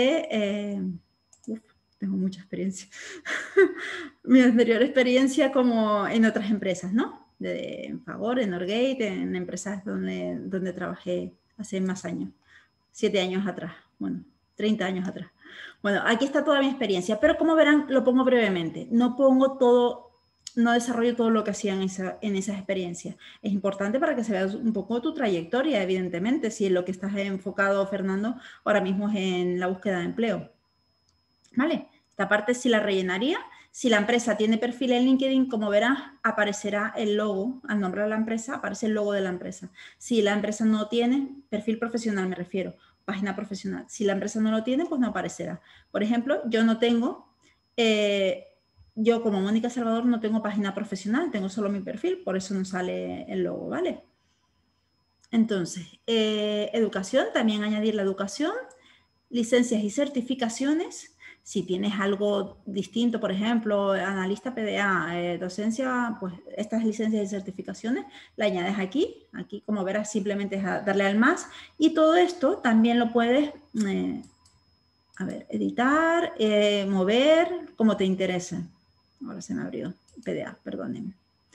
tengo mucha experiencia. Mi anterior experiencia como en otras empresas, ¿no? En Fagor, en Norgate, en empresas donde trabajé hace más años, 7 años atrás, bueno, 30 años atrás. Bueno, aquí está toda mi experiencia, pero como verán, lo pongo brevemente. No pongo todo, no desarrollo todo lo que hacía en esas experiencias. Es importante para que se vea un poco tu trayectoria, evidentemente, si es lo que estás enfocado, Fernando, ahora mismo es en la búsqueda de empleo. ¿Vale? Esta parte sí la rellenaría. Si la empresa tiene perfil en LinkedIn, como verás, aparecerá el logo, al nombre de la empresa, aparece el logo de la empresa. Si la empresa no tiene perfil profesional, me refiero, página profesional. Si la empresa no lo tiene, pues no aparecerá. Por ejemplo, yo no tengo, yo como Mónica Salvador no tengo página profesional, tengo solo mi perfil, por eso no sale el logo, ¿vale? Entonces, educación, también añadir la educación, licencias y certificaciones. Si tienes algo distinto, por ejemplo, analista PDA, docencia, pues estas licencias y certificaciones la añades aquí. Aquí, como verás, simplemente es darle al más. Y todo esto también lo puedes, a ver, editar, mover, como te interese. Ahora se me abrió PDA, perdónenme.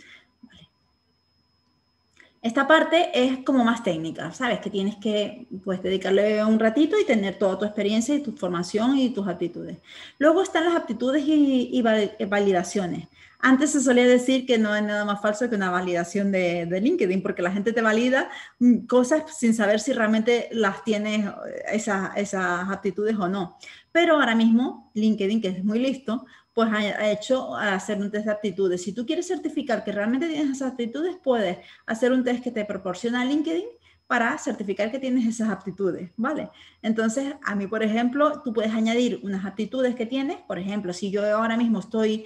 Esta parte es como más técnica, ¿sabes? Que tienes que pues, dedicarle un ratito y tener toda tu experiencia y tu formación y tus aptitudes. Luego están las aptitudes y validaciones. Antes se solía decir que no hay nada más falso que una validación de LinkedIn, porque la gente te valida cosas sin saber si realmente las tienes esas aptitudes o no. Pero ahora mismo LinkedIn, que es muy listo, pues ha hecho hacer un test de aptitudes. Si tú quieres certificar que realmente tienes esas aptitudes, puedes hacer un test que te proporciona LinkedIn para certificar que tienes esas aptitudes, ¿vale? Entonces, a mí, por ejemplo, tú puedes añadir unas aptitudes que tienes. Por ejemplo, si yo ahora mismo estoy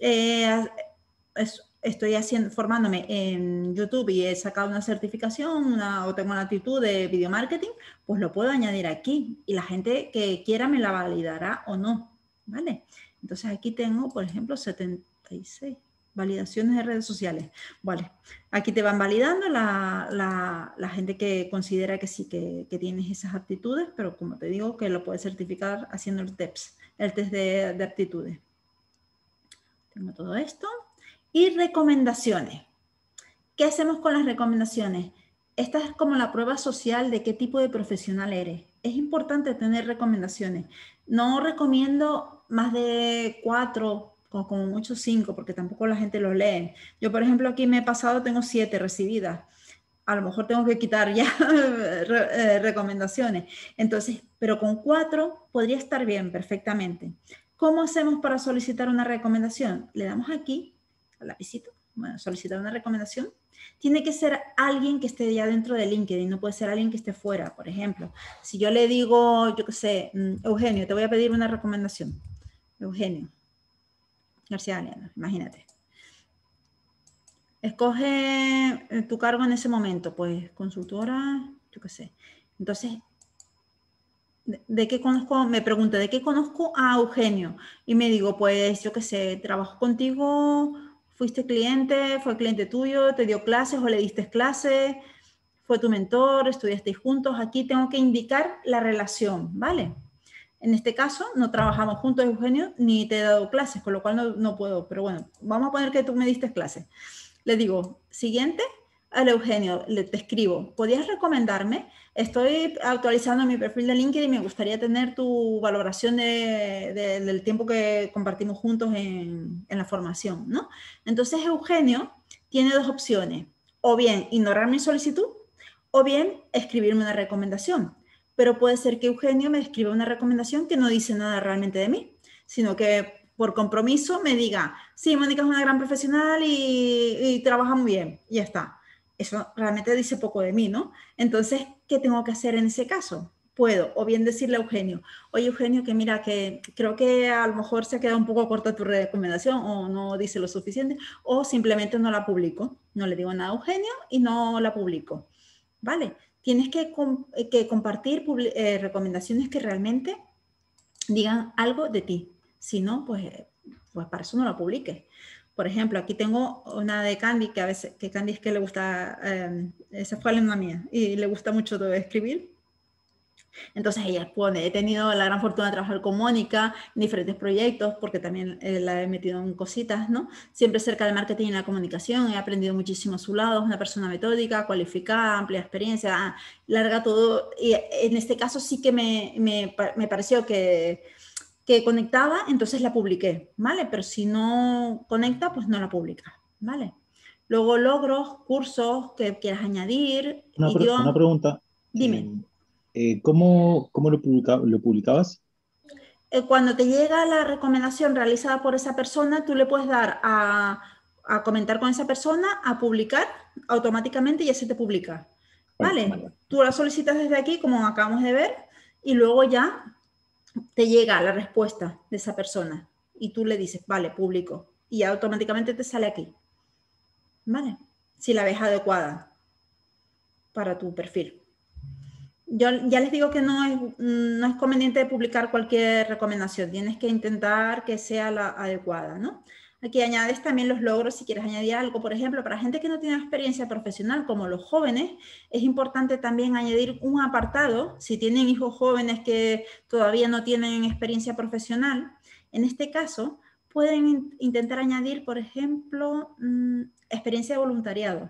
formándome en YouTube y he sacado una certificación o tengo una aptitud de video marketing, pues lo puedo añadir aquí y la gente que quiera me la validará o no, ¿vale? Entonces aquí tengo, por ejemplo, 76 validaciones de redes sociales. Vale, aquí te van validando la gente que considera que sí, que tienes esas aptitudes, pero como te digo, que lo puedes certificar haciendo el test de aptitudes. Tengo todo esto. Y recomendaciones. ¿Qué hacemos con las recomendaciones? Esta es como la prueba social de qué tipo de profesional eres. Es importante tener recomendaciones. No recomiendo más de 4, o como mucho 5, porque tampoco la gente lo lee. Yo, por ejemplo, aquí me he pasado, tengo 7 recibidas. A lo mejor tengo que quitar ya recomendaciones. Entonces, pero con 4 podría estar bien, perfectamente. ¿Cómo hacemos para solicitar una recomendación? Le damos aquí, al lapicito, bueno, solicitar una recomendación. Tiene que ser alguien que esté ya dentro de LinkedIn, no puede ser alguien que esté fuera. Por ejemplo, si yo le digo, yo qué sé, Eugenio, te voy a pedir una recomendación. Eugenio García Galeano, imagínate. Escoge tu cargo en ese momento, pues consultora, yo qué sé. Entonces, ¿de qué conozco? Me pregunto, ¿de qué conozco a Eugenio? Y me digo, pues yo qué sé, trabajo contigo, fuiste cliente, fue cliente tuyo, te dio clases o le diste clases, fue tu mentor, estudiasteis juntos. Aquí tengo que indicar la relación, ¿vale? En este caso, no trabajamos juntos, Eugenio, ni te he dado clases, con lo cual no puedo. Pero bueno, vamos a poner que tú me diste clases. Le digo, siguiente, al Eugenio, te escribo, ¿podrías recomendarme? Estoy actualizando mi perfil de LinkedIn y me gustaría tener tu valoración del tiempo que compartimos juntos en la formación, ¿no? Entonces, Eugenio tiene 2 opciones, o bien ignorar mi solicitud, o bien escribirme una recomendación. Pero puede ser que Eugenio me escriba una recomendación que no dice nada realmente de mí, sino que por compromiso me diga, sí, Mónica es una gran profesional y trabaja muy bien, y ya está. Eso realmente dice poco de mí, ¿no? Entonces, ¿qué tengo que hacer en ese caso? Puedo o bien decirle a Eugenio, oye Eugenio, que mira, que creo que a lo mejor se ha quedado un poco corta tu recomendación o no dice lo suficiente, o simplemente no la publico. No le digo nada a Eugenio y no la publico. ¿Vale? Tienes que compartir recomendaciones que realmente digan algo de ti. Si no, pues para eso no la publiques. Por ejemplo, aquí tengo una de Candy, que Candy es que le gusta, esa fue alumna mía, y le gusta mucho escribir. Entonces ella pone, he tenido la gran fortuna de trabajar con Mónica en diferentes proyectos, porque también la he metido en cositas, ¿no? Siempre cerca del marketing y la comunicación, he aprendido muchísimo a su lado, es una persona metódica, cualificada, amplia experiencia, larga todo. Y en este caso sí que me pareció que conectaba, entonces la publiqué, ¿vale? Pero si no conecta, pues no la publica, ¿vale? Luego logros, cursos que quieras añadir, Una pregunta. Dime. ¿Cómo lo publicabas? Cuando te llega la recomendación realizada por esa persona, tú le puedes dar a comentar con esa persona, a publicar automáticamente y ya se te publica. ¿Vale? Vale. Tú la solicitas desde aquí, como acabamos de ver, y luego ya te llega la respuesta de esa persona y tú le dices, vale, publico, y automáticamente te sale aquí, ¿vale? Si la ves adecuada para tu perfil. Yo ya les digo que no es conveniente publicar cualquier recomendación, tienes que intentar que sea la adecuada, ¿no? Aquí añades también los logros si quieres añadir algo. Por ejemplo, para gente que no tiene experiencia profesional, como los jóvenes, es importante también añadir un apartado. Si tienen hijos jóvenes que todavía no tienen experiencia profesional, en este caso pueden intentar añadir, por ejemplo, experiencia de voluntariado.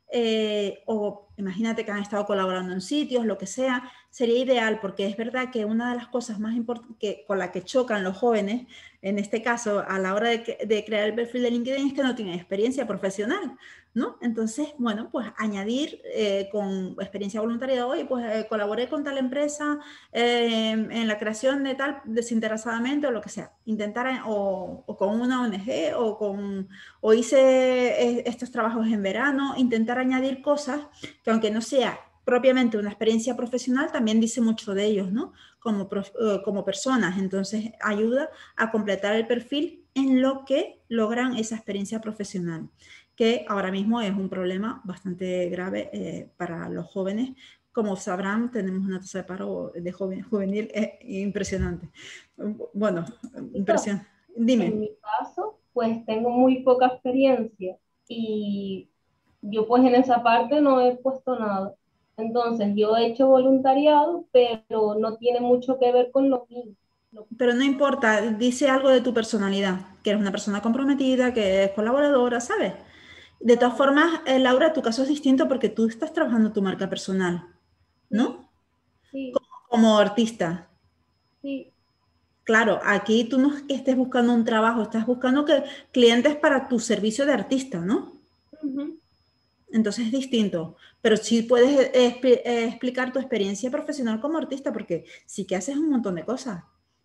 O imagínate que han estado colaborando en sitios, lo que sea, sería ideal porque es verdad que una de las cosas más importantes con la que chocan los jóvenes, en este caso a la hora de crear el perfil de LinkedIn, es que no tienen experiencia profesional, ¿no? Entonces, bueno, pues añadir con experiencia voluntaria, oye, pues colaboré con tal empresa en la creación de tal desinteresadamente o lo que sea, intentar o con una ONG o hice estos trabajos en verano, intentar añadir cosas que aunque no sea propiamente una experiencia profesional, también dice mucho de ellos, ¿no? Como personas. Entonces, ayuda a completar el perfil en lo que logran esa experiencia profesional, que ahora mismo es un problema bastante grave para los jóvenes. Como sabrán, tenemos una tasa de paro de juvenil impresionante. Bueno, impresionante. Dime. En mi caso, pues tengo muy poca experiencia y yo pues en esa parte no he puesto nada. Entonces, yo he hecho voluntariado, pero no tiene mucho que ver con lo mío. Pero no importa, dice algo de tu personalidad, que eres una persona comprometida, que es colaboradora, ¿sabes? De todas formas, Laura, tu caso es distinto porque tú estás trabajando tu marca personal, ¿no? Sí. Como artista. Sí. Claro, aquí tú no es que estés buscando un trabajo, estás buscando clientes para tu servicio de artista, ¿no? Uh-huh. Entonces es distinto, pero sí puedes explicar tu experiencia profesional como artista porque sí que haces un montón de cosas.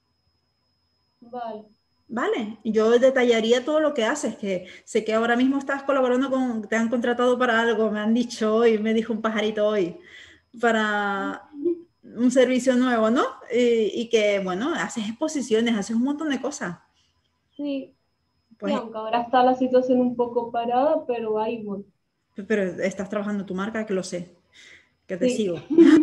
Vale. Vale, yo detallaría todo lo que haces, que sé que ahora mismo estás colaborando te han contratado para algo, me han dicho hoy, me dijo un pajarito hoy, para un servicio nuevo, ¿no? Y que, bueno, haces exposiciones, haces un montón de cosas. Sí, Pues, sí, aunque ahora está la situación un poco parada, pero ahí voy. pero estás trabajando tu marca, que lo sé, que te Sí. sigo.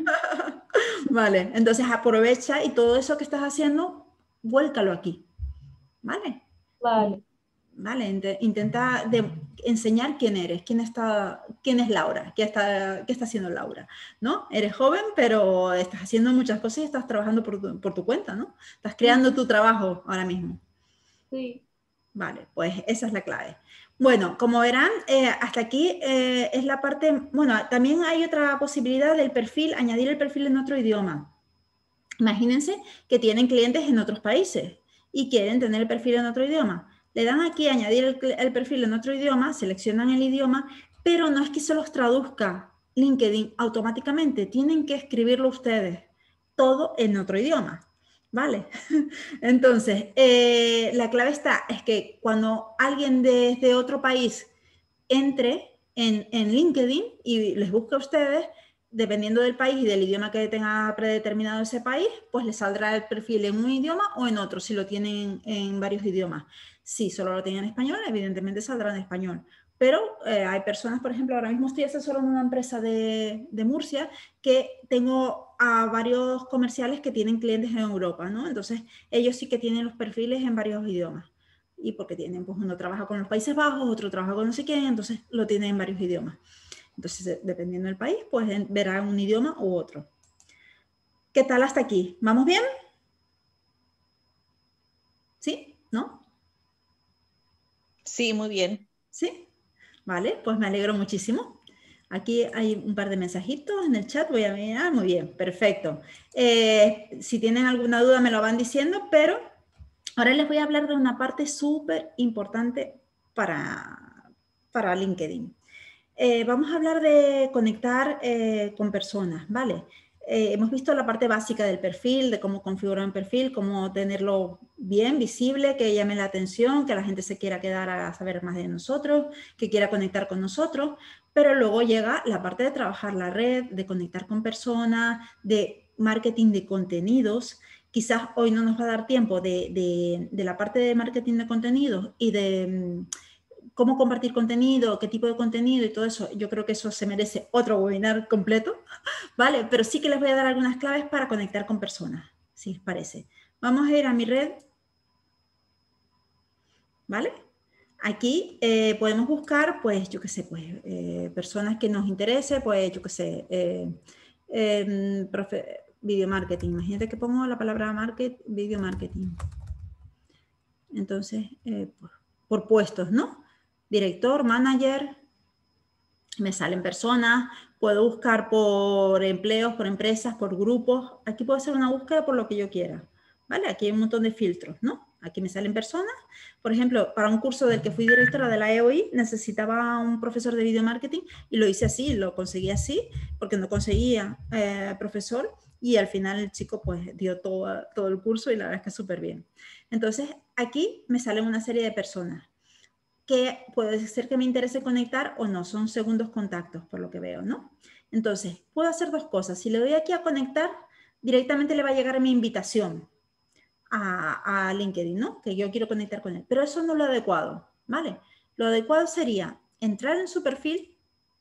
Vale, entonces aprovecha y todo eso que estás haciendo, vuélcalo aquí, ¿vale? Vale. Vale, intenta enseñar quién eres, quién es Laura, qué está haciendo Laura, ¿no? Eres joven, pero estás haciendo muchas cosas y estás trabajando por tu cuenta, ¿no? Estás creando tu trabajo ahora mismo. Sí. Vale, pues esa es la clave. Bueno, como verán, hasta aquí es la parte, bueno, también hay otra posibilidad del perfil, añadir el perfil en otro idioma. Imagínense que tienen clientes en otros países y quieren tener el perfil en otro idioma. Le dan aquí añadir el perfil en otro idioma, seleccionan el idioma, pero no es que se los traduzca LinkedIn automáticamente, tienen que escribirlo ustedes, todo en otro idioma, ¿vale? Entonces, la clave es que cuando alguien desde otro país entre en LinkedIn y les busque a ustedes, dependiendo del país y del idioma que tenga predeterminado ese país, pues les saldrá el perfil en un idioma o en otro, si lo tienen en varios idiomas. Si solo lo tienen en español, evidentemente saldrá en español. Pero hay personas, por ejemplo, ahora mismo estoy asesorando una empresa de Murcia que tengo a varios comerciales que tienen clientes en Europa, ¿no? Entonces, ellos sí que tienen los perfiles en varios idiomas. Y porque tienen, pues uno trabaja con los Países Bajos, otro trabaja con no sé quién, entonces lo tienen en varios idiomas. Entonces, dependiendo del país, pues verá un idioma u otro. ¿Qué tal hasta aquí? ¿Vamos bien? ¿Sí? ¿No? Sí, muy bien. ¿Sí? Vale, pues me alegro muchísimo. Aquí hay un par de mensajitos en el chat, voy a mirar. Muy bien, perfecto. Si tienen alguna duda me lo van diciendo, pero ahora les voy a hablar de una parte súper importante para LinkedIn. Vamos a hablar de conectar con personas, ¿vale? Hemos visto la parte básica del perfil, de cómo configurar un perfil, cómo tenerlo bien, visible, que llame la atención, que la gente se quiera quedar a saber más de nosotros, que quiera conectar con nosotros, pero luego llega la parte de trabajar la red, de conectar con personas, de marketing de contenidos. Quizás hoy no nos va a dar tiempo de la parte de marketing de contenidos y de cómo compartir contenido, qué tipo de contenido y todo eso. Yo creo que eso se merece otro webinar completo, ¿vale? Pero sí que les voy a dar algunas claves para conectar con personas, si les parece. Vamos a ir a mi red, ¿vale? Aquí podemos buscar, pues, yo qué sé, pues, personas que nos interese, pues, yo qué sé, video marketing. Imagínate que pongo la palabra video marketing. Entonces, por puestos, ¿no? Director, manager, me salen personas, puedo buscar por empleos, por empresas, por grupos. Aquí puedo hacer una búsqueda por lo que yo quiera, ¿vale? Aquí hay un montón de filtros, ¿no? Aquí me salen personas. Por ejemplo, para un curso del que fui directora de la EOI, necesitaba un profesor de video marketing y lo hice así, lo conseguí así, porque no conseguía profesor y al final el chico pues dio todo el curso y la verdad es que súper bien. Entonces, aquí me salen una serie de personas que puede ser que me interese conectar o no, son segundos contactos por lo que veo, ¿no? Entonces, puedo hacer dos cosas. Si le doy aquí a conectar, directamente le va a llegar mi invitación a LinkedIn, ¿no? Que yo quiero conectar con él. Pero eso no es lo adecuado, ¿vale? Lo adecuado sería entrar en su perfil,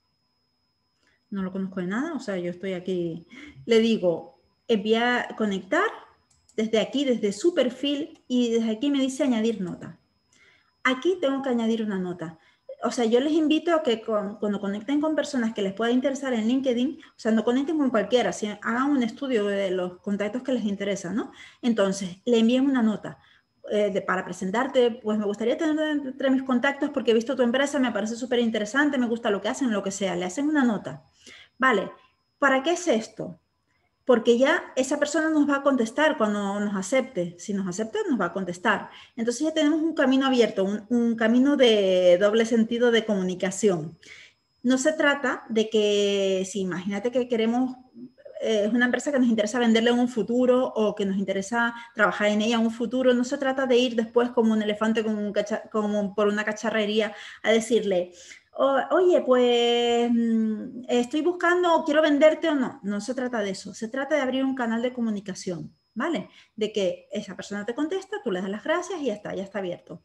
no lo conozco de nada, o sea, yo estoy aquí, le digo, enviar, conectar, desde aquí, desde su perfil, y desde aquí me dice añadir nota. Aquí tengo que añadir una nota. O sea, yo les invito a que cuando conecten con personas que les pueda interesar en LinkedIn, o sea, no conecten con cualquiera, sino hagan un estudio de los contactos que les interesan, ¿no? Entonces, le envíen una nota para presentarte, pues me gustaría tener entre mis contactos porque he visto tu empresa, me parece súper interesante, me gusta lo que hacen, lo que sea. Le hacen una nota. Vale, ¿para qué es esto? Porque ya esa persona nos va a contestar cuando nos acepte. Si nos acepta, nos va a contestar. Entonces ya tenemos un camino abierto, un camino de doble sentido de comunicación. No se trata de que, si imagínate que queremos, es una empresa que nos interesa venderle en un futuro o que nos interesa trabajar en ella en un futuro, no se trata de ir después como un elefante como por una cacharrería a decirle, oye, pues estoy buscando, quiero venderte o no. No se trata de eso. Se trata de abrir un canal de comunicación, ¿vale? De que esa persona te contesta, tú le das las gracias y ya está abierto.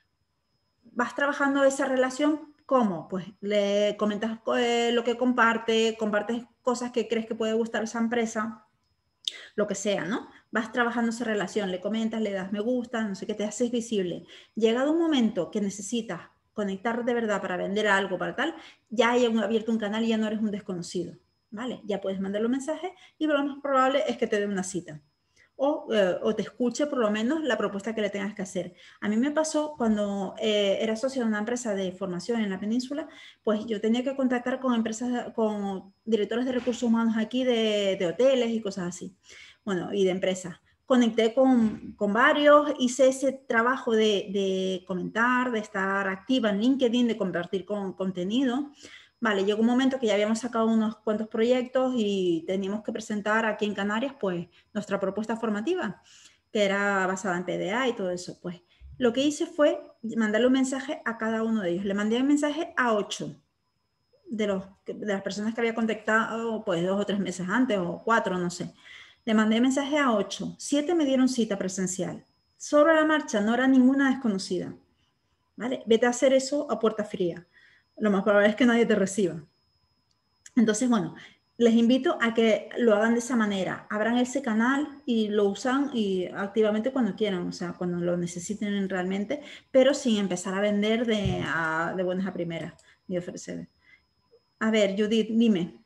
Vas trabajando esa relación, ¿cómo? Pues le comentas lo que compartes cosas que crees que puede gustar a esa empresa, lo que sea, ¿no? Vas trabajando esa relación, le comentas, le das me gusta, no sé qué, te haces visible. Llegado un momento que necesitas conectar de verdad para vender algo, para tal, ya hay abierto un canal y ya no eres un desconocido, ¿vale? Ya puedes mandarle un mensaje y lo más probable es que te dé una cita. O te escuche por lo menos la propuesta que le tengas que hacer. A mí me pasó cuando era socia de una empresa de formación en la península, pues yo tenía que contactar con empresas, con directores de recursos humanos aquí de hoteles y cosas así, bueno, y de empresas. Conecté con varios, hice ese trabajo de comentar, de estar activa en LinkedIn, de compartir contenido. Vale, llegó un momento que ya habíamos sacado unos cuantos proyectos y teníamos que presentar aquí en Canarias, pues, nuestra propuesta formativa, que era basada en PDA y todo eso. Pues, lo que hice fue mandarle un mensaje a cada uno de ellos. Le mandé un mensaje a 8 de las personas que había contactado, pues, 2 o 3 meses antes, o 4, no sé. Le mandé mensaje a 8. 7 me dieron cita presencial. Sobre la marcha, no era ninguna desconocida. ¿Vale? Vete a hacer eso a puerta fría. Lo más probable es que nadie te reciba. Entonces, bueno, les invito a que lo hagan de esa manera. Abran ese canal y lo usan y activamente cuando quieran, o sea, cuando lo necesiten realmente, pero sin empezar a vender de buenas a primeras ni ofrecer. A ver, Judith, dime.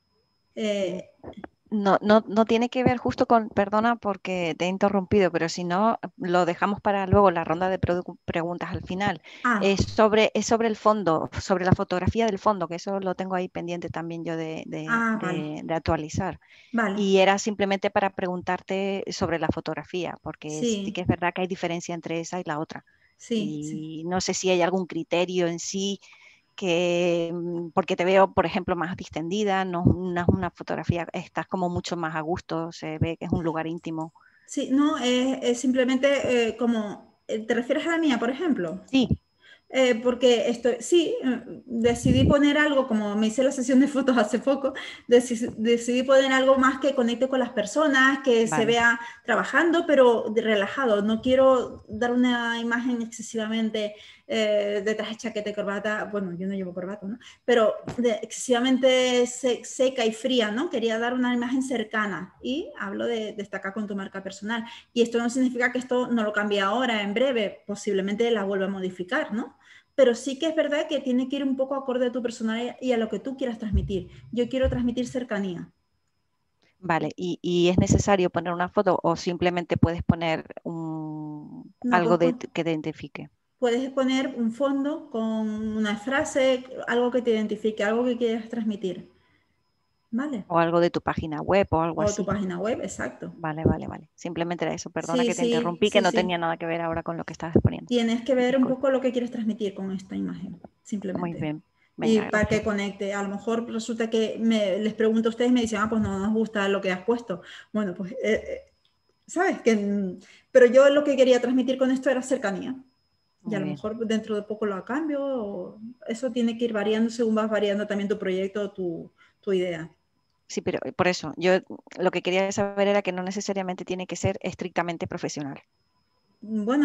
No tiene que ver justo con, perdona porque te he interrumpido, pero si no, lo dejamos para luego la ronda de preguntas al final. Es sobre el fondo, sobre la fotografía del fondo, que eso lo tengo ahí pendiente también yo Vale. de actualizar. Vale. Y era simplemente para preguntarte sobre la fotografía, porque sí que es verdad que hay diferencia entre esa y la otra. Sí. No sé si hay algún criterio en sí porque te veo, por ejemplo, más distendida, no es una fotografía, estás como mucho más a gusto, se ve que es un lugar íntimo. Sí, no, es simplemente como, ¿te refieres a la mía, por ejemplo? Sí. Porque decidí poner algo, como me hice la sesión de fotos hace poco, decidí poner algo más que conecte con las personas, que se vea trabajando, pero relajado. No quiero dar una imagen excesivamente de traje, chaqueta y corbata. Bueno, yo no llevo corbata, ¿no? Pero excesivamente seca y fría, ¿no? Quería dar una imagen cercana y hablo de destacar con tu marca personal. Y esto no significa que esto no lo cambie ahora, en breve, posiblemente la vuelva a modificar, ¿no? Pero sí que es verdad que tiene que ir un poco acorde a tu personalidad y a lo que tú quieras transmitir. Yo quiero transmitir cercanía. Vale, ¿y es necesario poner una foto o simplemente puedes poner algo que te identifique? Puedes poner un fondo con una frase, algo que te identifique, algo que quieras transmitir. ¿Vale? O algo de tu página web o algo así. O tu página web, exacto. Vale. Simplemente era eso. Perdona que te interrumpí, que no tenía nada que ver ahora con lo que estabas poniendo. Tienes que ver un poco lo que quieres transmitir con esta imagen, simplemente. Muy bien. Venga, y para que conecte. A lo mejor resulta que les pregunto a ustedes y me dicen, pues no nos gusta lo que has puesto. Bueno, pues, ¿sabes? Pero yo lo que quería transmitir con esto era cercanía. Y a lo mejor dentro de poco lo cambio. Eso tiene que ir variando según vas variando también tu proyecto o tu idea. Sí, pero por eso, yo lo que quería saber era que no necesariamente tiene que ser estrictamente profesional. Bueno,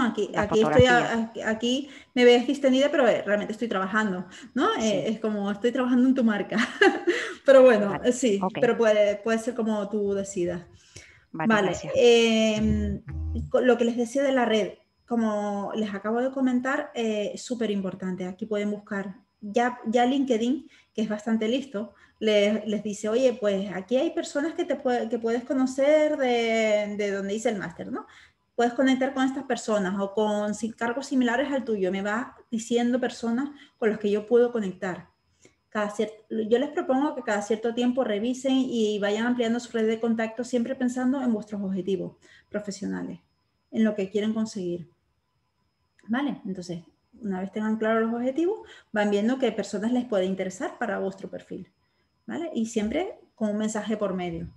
aquí me ves distendida, pero realmente estoy trabajando, ¿no? Sí. Es como estoy trabajando en tu marca. Pero bueno, vale. Sí, okay. Pero puede ser como tú decidas. Vale. Lo que les decía de la red, como les acabo de comentar, es súper importante. Aquí pueden buscar ya LinkedIn, que es bastante listo, les dice, oye, pues aquí hay personas que puedes conocer de donde hice el máster, ¿no? Puedes conectar con estas personas o con cargos similares al tuyo. Me va diciendo personas con las que yo puedo conectar. Yo les propongo que cada cierto tiempo revisen y vayan ampliando su red de contactos, siempre pensando en vuestros objetivos profesionales, en lo que quieren conseguir. ¿Vale? Entonces, una vez tengan claros los objetivos, van viendo qué personas les puede interesar para vuestro perfil. ¿Vale? Y siempre con un mensaje por medio.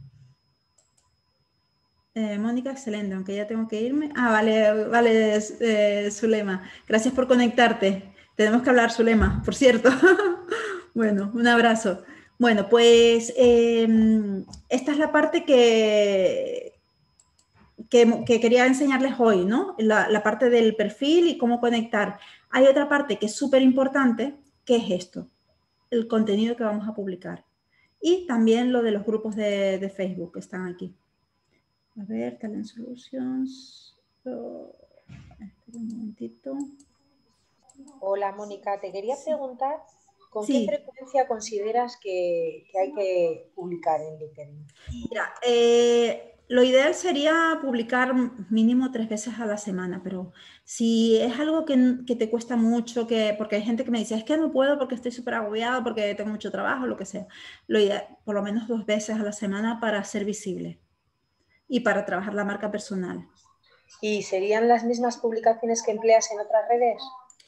Mónica, excelente, aunque ya tengo que irme. Vale, Zulema. Gracias por conectarte. Tenemos que hablar, Zulema, por cierto. Bueno, un abrazo. Bueno, pues esta es la parte que quería enseñarles hoy, ¿no? La parte del perfil y cómo conectar. Hay otra parte que es súper importante, que es esto, el contenido que vamos a publicar. Y también lo de los grupos de Facebook que están aquí. A ver, Talent Solutions. Un momentito. Hola, Mónica. Te quería preguntar con qué frecuencia consideras que hay que publicar en LinkedIn. Mira, lo ideal sería publicar mínimo 3 veces a la semana, pero si es algo que te cuesta mucho, porque hay gente que me dice, es que no puedo porque estoy súper agobiado, porque tengo mucho trabajo, lo que sea. Lo ideal, por lo menos 2 veces a la semana para ser visible. Y para trabajar la marca personal. ¿Y serían las mismas publicaciones que empleas en otras redes?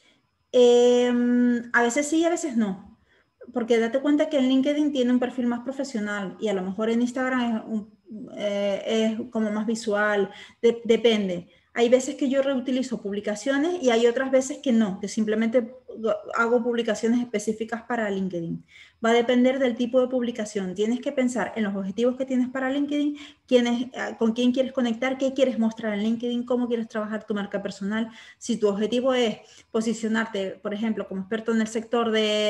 A veces sí y a veces no. Porque date cuenta que en LinkedIn tiene un perfil más profesional y a lo mejor en Instagram es como más visual. Depende. Hay veces que yo reutilizo publicaciones y hay otras veces que no, que simplemente hago publicaciones específicas para LinkedIn. Va a depender del tipo de publicación. Tienes que pensar en los objetivos que tienes para LinkedIn, con quién quieres conectar, qué quieres mostrar en LinkedIn, cómo quieres trabajar tu marca personal. Si tu objetivo es posicionarte, por ejemplo, como experto en el sector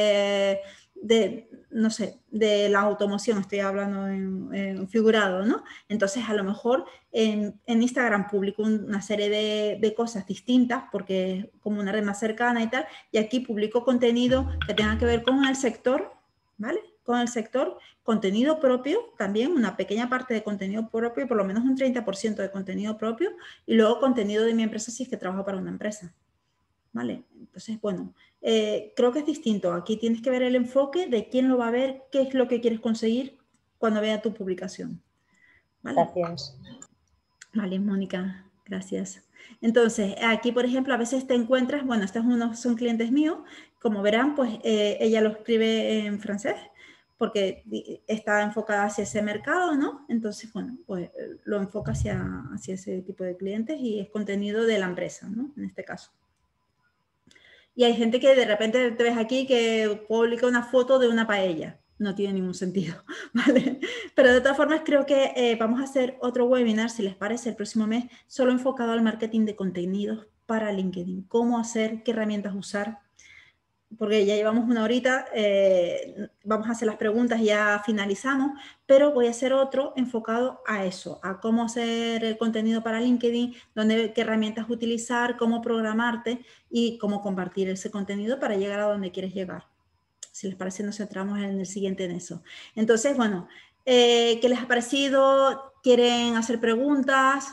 no sé, de la automoción, estoy hablando en figurado, ¿no? Entonces, a lo mejor en Instagram publico una serie de cosas distintas porque es como una red más cercana y tal, y aquí publico contenido que tenga que ver con el sector, ¿vale? Con el sector, contenido propio, también una pequeña parte de contenido propio, por lo menos un 30% de contenido propio, y luego contenido de mi empresa si es que trabajo para una empresa. ¿Vale? Entonces, bueno, creo que es distinto. Aquí tienes que ver el enfoque de quién lo va a ver, qué es lo que quieres conseguir cuando vea tu publicación. ¿Vale? Gracias. Vale, Mónica, gracias. Entonces, aquí, por ejemplo, a veces te encuentras, bueno, estos son clientes míos, como verán, pues ella lo escribe en francés, porque está enfocada hacia ese mercado, ¿no? Entonces, bueno, pues lo enfoca hacia ese tipo de clientes y es contenido de la empresa, ¿no? En este caso. Y hay gente que de repente te ves aquí que publica una foto de una paella. No tiene ningún sentido, ¿vale? Pero de todas formas creo que vamos a hacer otro webinar, si les parece, el próximo mes, solo enfocado al marketing de contenidos para LinkedIn. Cómo hacer, qué herramientas usar. Porque ya llevamos una horita, vamos a hacer las preguntas y ya finalizamos, pero voy a hacer otro enfocado a eso, a cómo hacer el contenido para LinkedIn, qué herramientas utilizar, cómo programarte y cómo compartir ese contenido para llegar a donde quieres llegar. Si les parece, nos centramos en el siguiente en eso. Entonces, bueno, ¿qué les ha parecido? ¿Quieren hacer preguntas?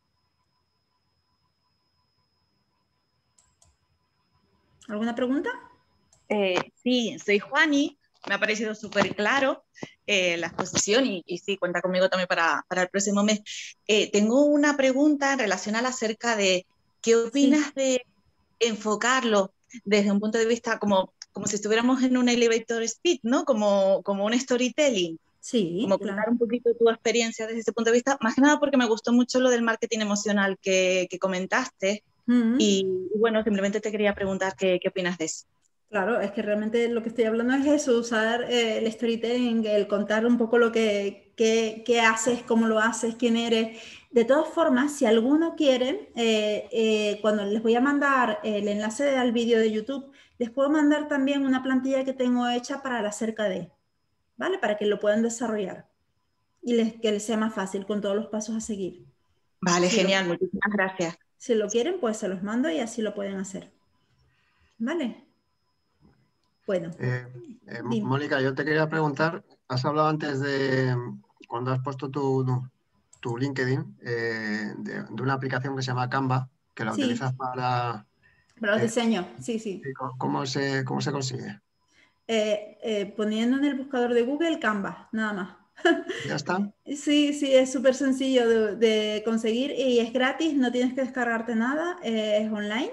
¿Alguna pregunta? Sí, soy Juani, me ha parecido súper claro la exposición y sí, cuenta conmigo también para el próximo mes. Tengo una pregunta en relación acerca de qué opinas de enfocarlo desde un punto de vista como si estuviéramos en un elevator speech, ¿no? Como un storytelling. Sí, como contar un poquito tu experiencia desde ese punto de vista, más que nada porque me gustó mucho lo del marketing emocional que comentaste y bueno, simplemente te quería preguntar qué opinas de eso. Claro, es que realmente lo que estoy hablando es eso, usar el storytelling, el contar un poco lo qué haces, cómo lo haces, quién eres. De todas formas, si alguno quiere, cuando les voy a mandar el enlace al vídeo de YouTube, les puedo mandar también una plantilla que tengo hecha para la acerca de, ¿vale? Para que lo puedan desarrollar y que les sea más fácil con todos los pasos a seguir. Vale, genial, muchísimas gracias. Si lo quieren, pues se los mando y así lo pueden hacer. ¿Vale? Bueno. Mónica, yo te quería preguntar, has hablado antes de, cuando has puesto tu LinkedIn, de una aplicación que se llama Canva, que la utilizas para los diseños, sí. ¿Cómo se consigue? Poniendo en el buscador de Google Canva, nada más. ¿Ya está? Sí, es súper sencillo de conseguir y es gratis, no tienes que descargarte nada, es online.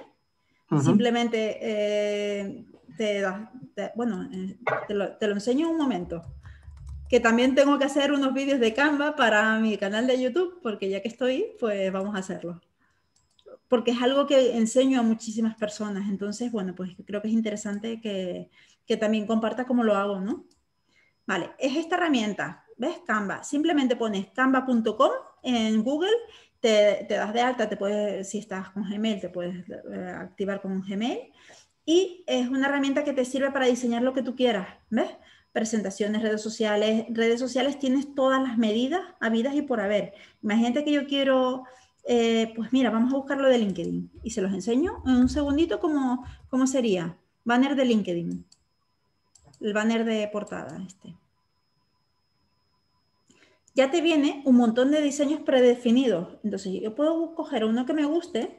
Simplemente te lo enseño un momento. Que también tengo que hacer unos vídeos de Canva para mi canal de YouTube, porque ya que estoy, pues vamos a hacerlo. Porque es algo que enseño a muchísimas personas, entonces, bueno, pues creo que es interesante que también comparta cómo lo hago, ¿no? Vale, es esta herramienta, ¿ves? Canva. Simplemente pones canva.com en Google, te das de alta, si estás con Gmail, te puedes activar con un Gmail. Y es una herramienta que te sirve para diseñar lo que tú quieras, ¿ves? Presentaciones, redes sociales tienes todas las medidas habidas y por haber. Imagínate que yo quiero, pues mira, vamos a buscar lo de LinkedIn y se los enseño en un segundito cómo sería. Banner de LinkedIn. El banner de portada este. Ya te viene un montón de diseños predefinidos. Entonces yo puedo coger uno que me guste.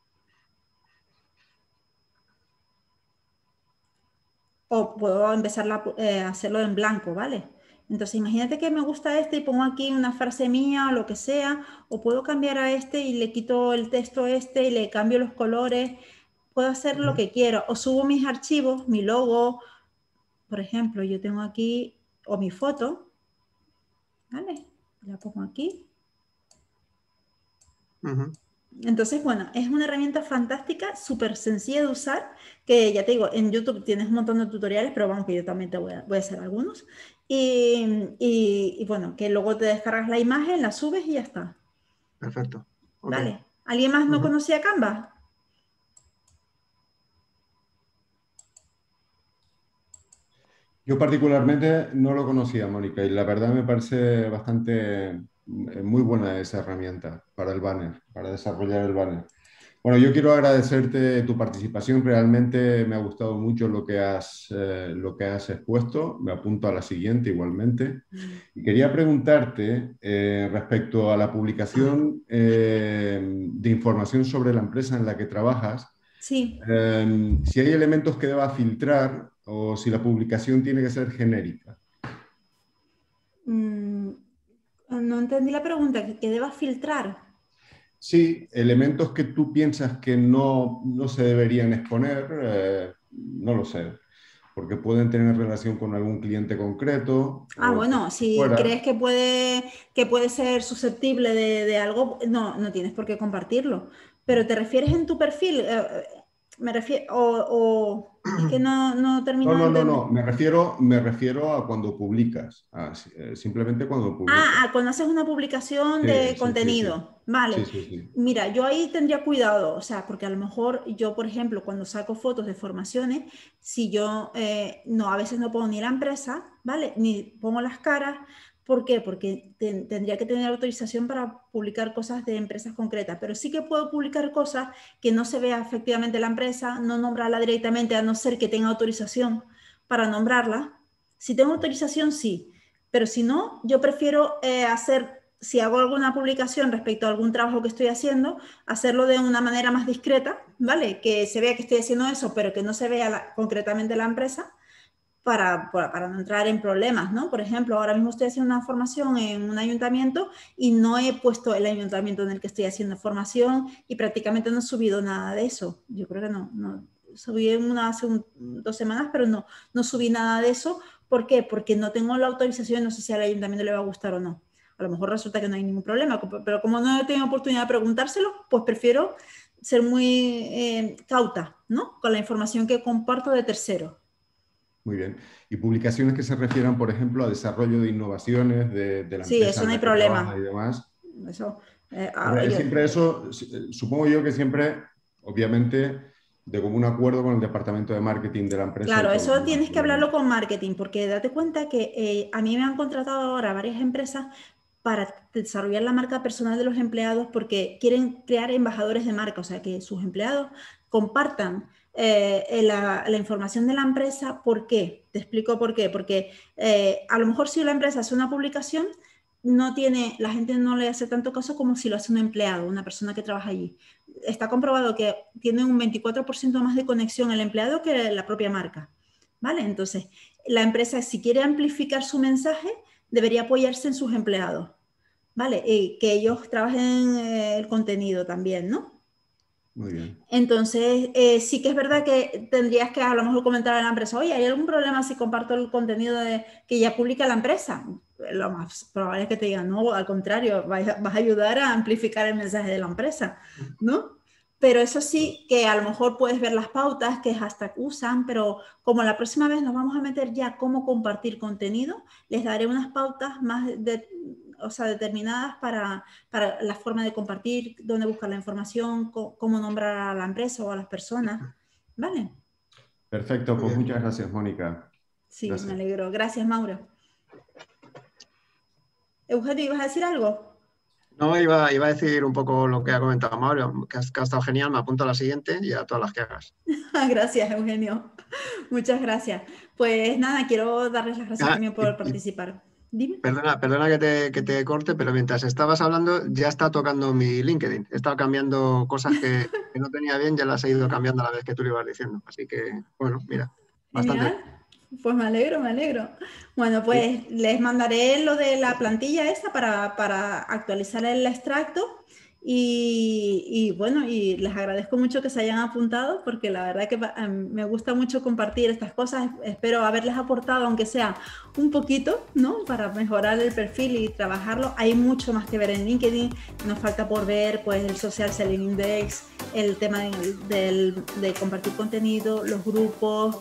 O puedo empezar a hacerlo en blanco, ¿vale? Entonces imagínate que me gusta este y pongo aquí una frase mía o lo que sea. O puedo cambiar a este y le quito el texto y le cambio los colores. Puedo hacer lo que quiero. O subo mis archivos, mi logo. Por ejemplo, yo tengo aquí, o mi foto. ¿Vale? La pongo aquí. Entonces, bueno, es una herramienta fantástica, súper sencilla de usar, que ya te digo, en YouTube tienes un montón de tutoriales, pero vamos, que yo también te voy a hacer algunos. Y bueno, que luego te descargas la imagen, la subes y ya está. Perfecto. Okay. Vale. ¿Alguien más no conocía Canva? Yo particularmente no lo conocía, Mónica, y la verdad me parece bastante muy buena esa herramienta para el banner, para desarrollar el banner. Bueno, yo quiero agradecerte tu participación, realmente me ha gustado mucho lo que has expuesto, me apunto a la siguiente igualmente. Y quería preguntarte respecto a la publicación de información sobre la empresa en la que trabajas, sí. Si hay elementos que deba filtrar o si la publicación tiene que ser genérica. No entendí la pregunta, ¿que debas filtrar? Sí, elementos que tú piensas que no se deberían exponer, no lo sé, porque pueden tener relación con algún cliente concreto. Bueno, si crees que puede ser susceptible de algo, no tienes por qué compartirlo. Pero te refieres en tu perfil, me refiero, es que no termino de entender. No, me refiero a cuando publicas, simplemente cuando publicas. Cuando haces una publicación de contenido. Sí. Vale. Sí. Mira, yo ahí tendría cuidado, o sea, porque a lo mejor yo, por ejemplo, cuando saco fotos de formaciones, si yo a veces no pongo ni la empresa, ¿vale? Ni pongo las caras. ¿Por qué? Porque tendría que tener autorización para publicar cosas de empresas concretas, pero sí que puedo publicar cosas que no se vea efectivamente la empresa, no nombrarla directamente, a no ser que tenga autorización para nombrarla. Si tengo autorización, sí, pero si no, yo prefiero si hago alguna publicación respecto a algún trabajo que estoy haciendo, hacerlo de una manera más discreta, ¿vale? Que se vea que estoy haciendo eso, pero que no se vea concretamente la empresa, para no entrar en problemas, ¿no? Por ejemplo, ahora mismo estoy haciendo una formación en un ayuntamiento y no he puesto el ayuntamiento en el que estoy haciendo formación y prácticamente no he subido nada de eso. Yo creo que no subí hace 2 semanas, pero no subí nada de eso. ¿Por qué? Porque no tengo la autorización, no sé si al ayuntamiento le va a gustar o no. A lo mejor resulta que no hay ningún problema, pero como no he tenido oportunidad de preguntárselo, pues prefiero ser muy cauta, ¿no? Con la información que comparto de terceros. Muy bien. ¿Y publicaciones que se refieran, por ejemplo, a desarrollo de innovaciones de la empresa? Sí, eso no hay problema. Y demás. Eso, siempre eso, supongo yo que siempre, obviamente, de común acuerdo con el departamento de marketing de la empresa. Claro, eso tienes que hablarlo con marketing, porque date cuenta que a mí me han contratado ahora varias empresas para desarrollar la marca personal de los empleados porque quieren crear embajadores de marca, o sea, que sus empleados compartan la información de la empresa. ¿Por qué? Te explico por qué. Porque a lo mejor si la empresa hace una publicación, la gente no le hace tanto caso como si lo hace un empleado, una persona que trabaja allí. Está comprobado que tiene un 24% más de conexión el empleado que la propia marca, ¿vale? Entonces, la empresa, si quiere amplificar su mensaje, debería apoyarse en sus empleados, ¿vale? Y que ellos trabajen el contenido también, ¿no? Muy bien. Entonces, sí que es verdad que tendrías que a lo mejor comentar a la empresa, oye, ¿hay algún problema si comparto el contenido que ya publica la empresa? Lo más probable es que te digan, no, al contrario, vas a ayudar a amplificar el mensaje de la empresa, ¿no? Pero eso sí, que a lo mejor puedes ver las pautas que hashtag usan, pero como la próxima vez nos vamos a meter ya cómo compartir contenido, les daré unas pautas más determinadas para la forma de compartir, dónde buscar la información, cómo nombrar a la empresa o a las personas, ¿vale? Perfecto, pues muchas gracias, Mónica. Sí, gracias. Me alegro. Gracias, Mauro. Eugenio, ¿ibas a decir algo? No, iba a decir un poco lo que ha comentado Mauro, que ha estado genial, me apunto a la siguiente y a todas las que hagas. Gracias, Eugenio. Muchas gracias. Pues nada, quiero darles las gracias también por participar. Dime. Perdona que te corte, pero mientras estabas hablando ya está tocando mi LinkedIn. He estado cambiando cosas que no tenía bien, ya las he ido cambiando a la vez que tú lo ibas diciendo. Así que, bueno, mira, bastante. Genial. Pues me alegro. Bueno, pues sí, les mandaré lo de la plantilla esa para actualizar el extracto y bueno, y les agradezco mucho que se hayan apuntado porque la verdad que me gusta mucho compartir estas cosas. Espero haberles aportado, aunque sea un poquito, ¿no? Para mejorar el perfil y trabajarlo. Hay mucho más que ver en LinkedIn. Nos falta por ver pues el Social Selling Index, el tema de compartir contenido, los grupos,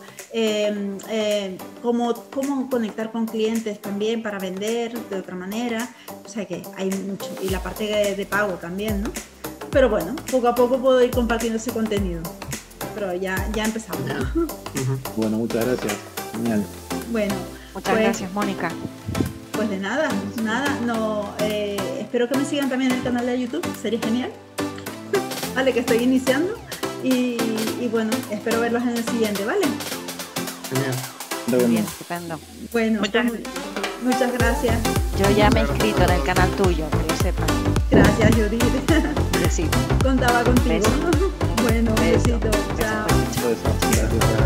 cómo conectar con clientes también para vender de otra manera. O sea que hay mucho. Y la parte de pago también, ¿no? Pero bueno, poco a poco puedo ir compartiendo ese contenido. Pero ya empezamos. Bueno, muchas gracias. Genial. Bueno, muchas gracias, Mónica. Pues de nada. Espero que me sigan también en el canal de YouTube, sería genial. Vale, que estoy iniciando y espero verlos en el siguiente, ¿vale? Genial. Bien, estupendo. Bueno, muchas gracias. Yo ya me he inscrito en el canal tuyo, que lo sepas. Gracias, Judith. Besito. Contaba contigo. Beso. Bueno, un besito. Chao. Gracias.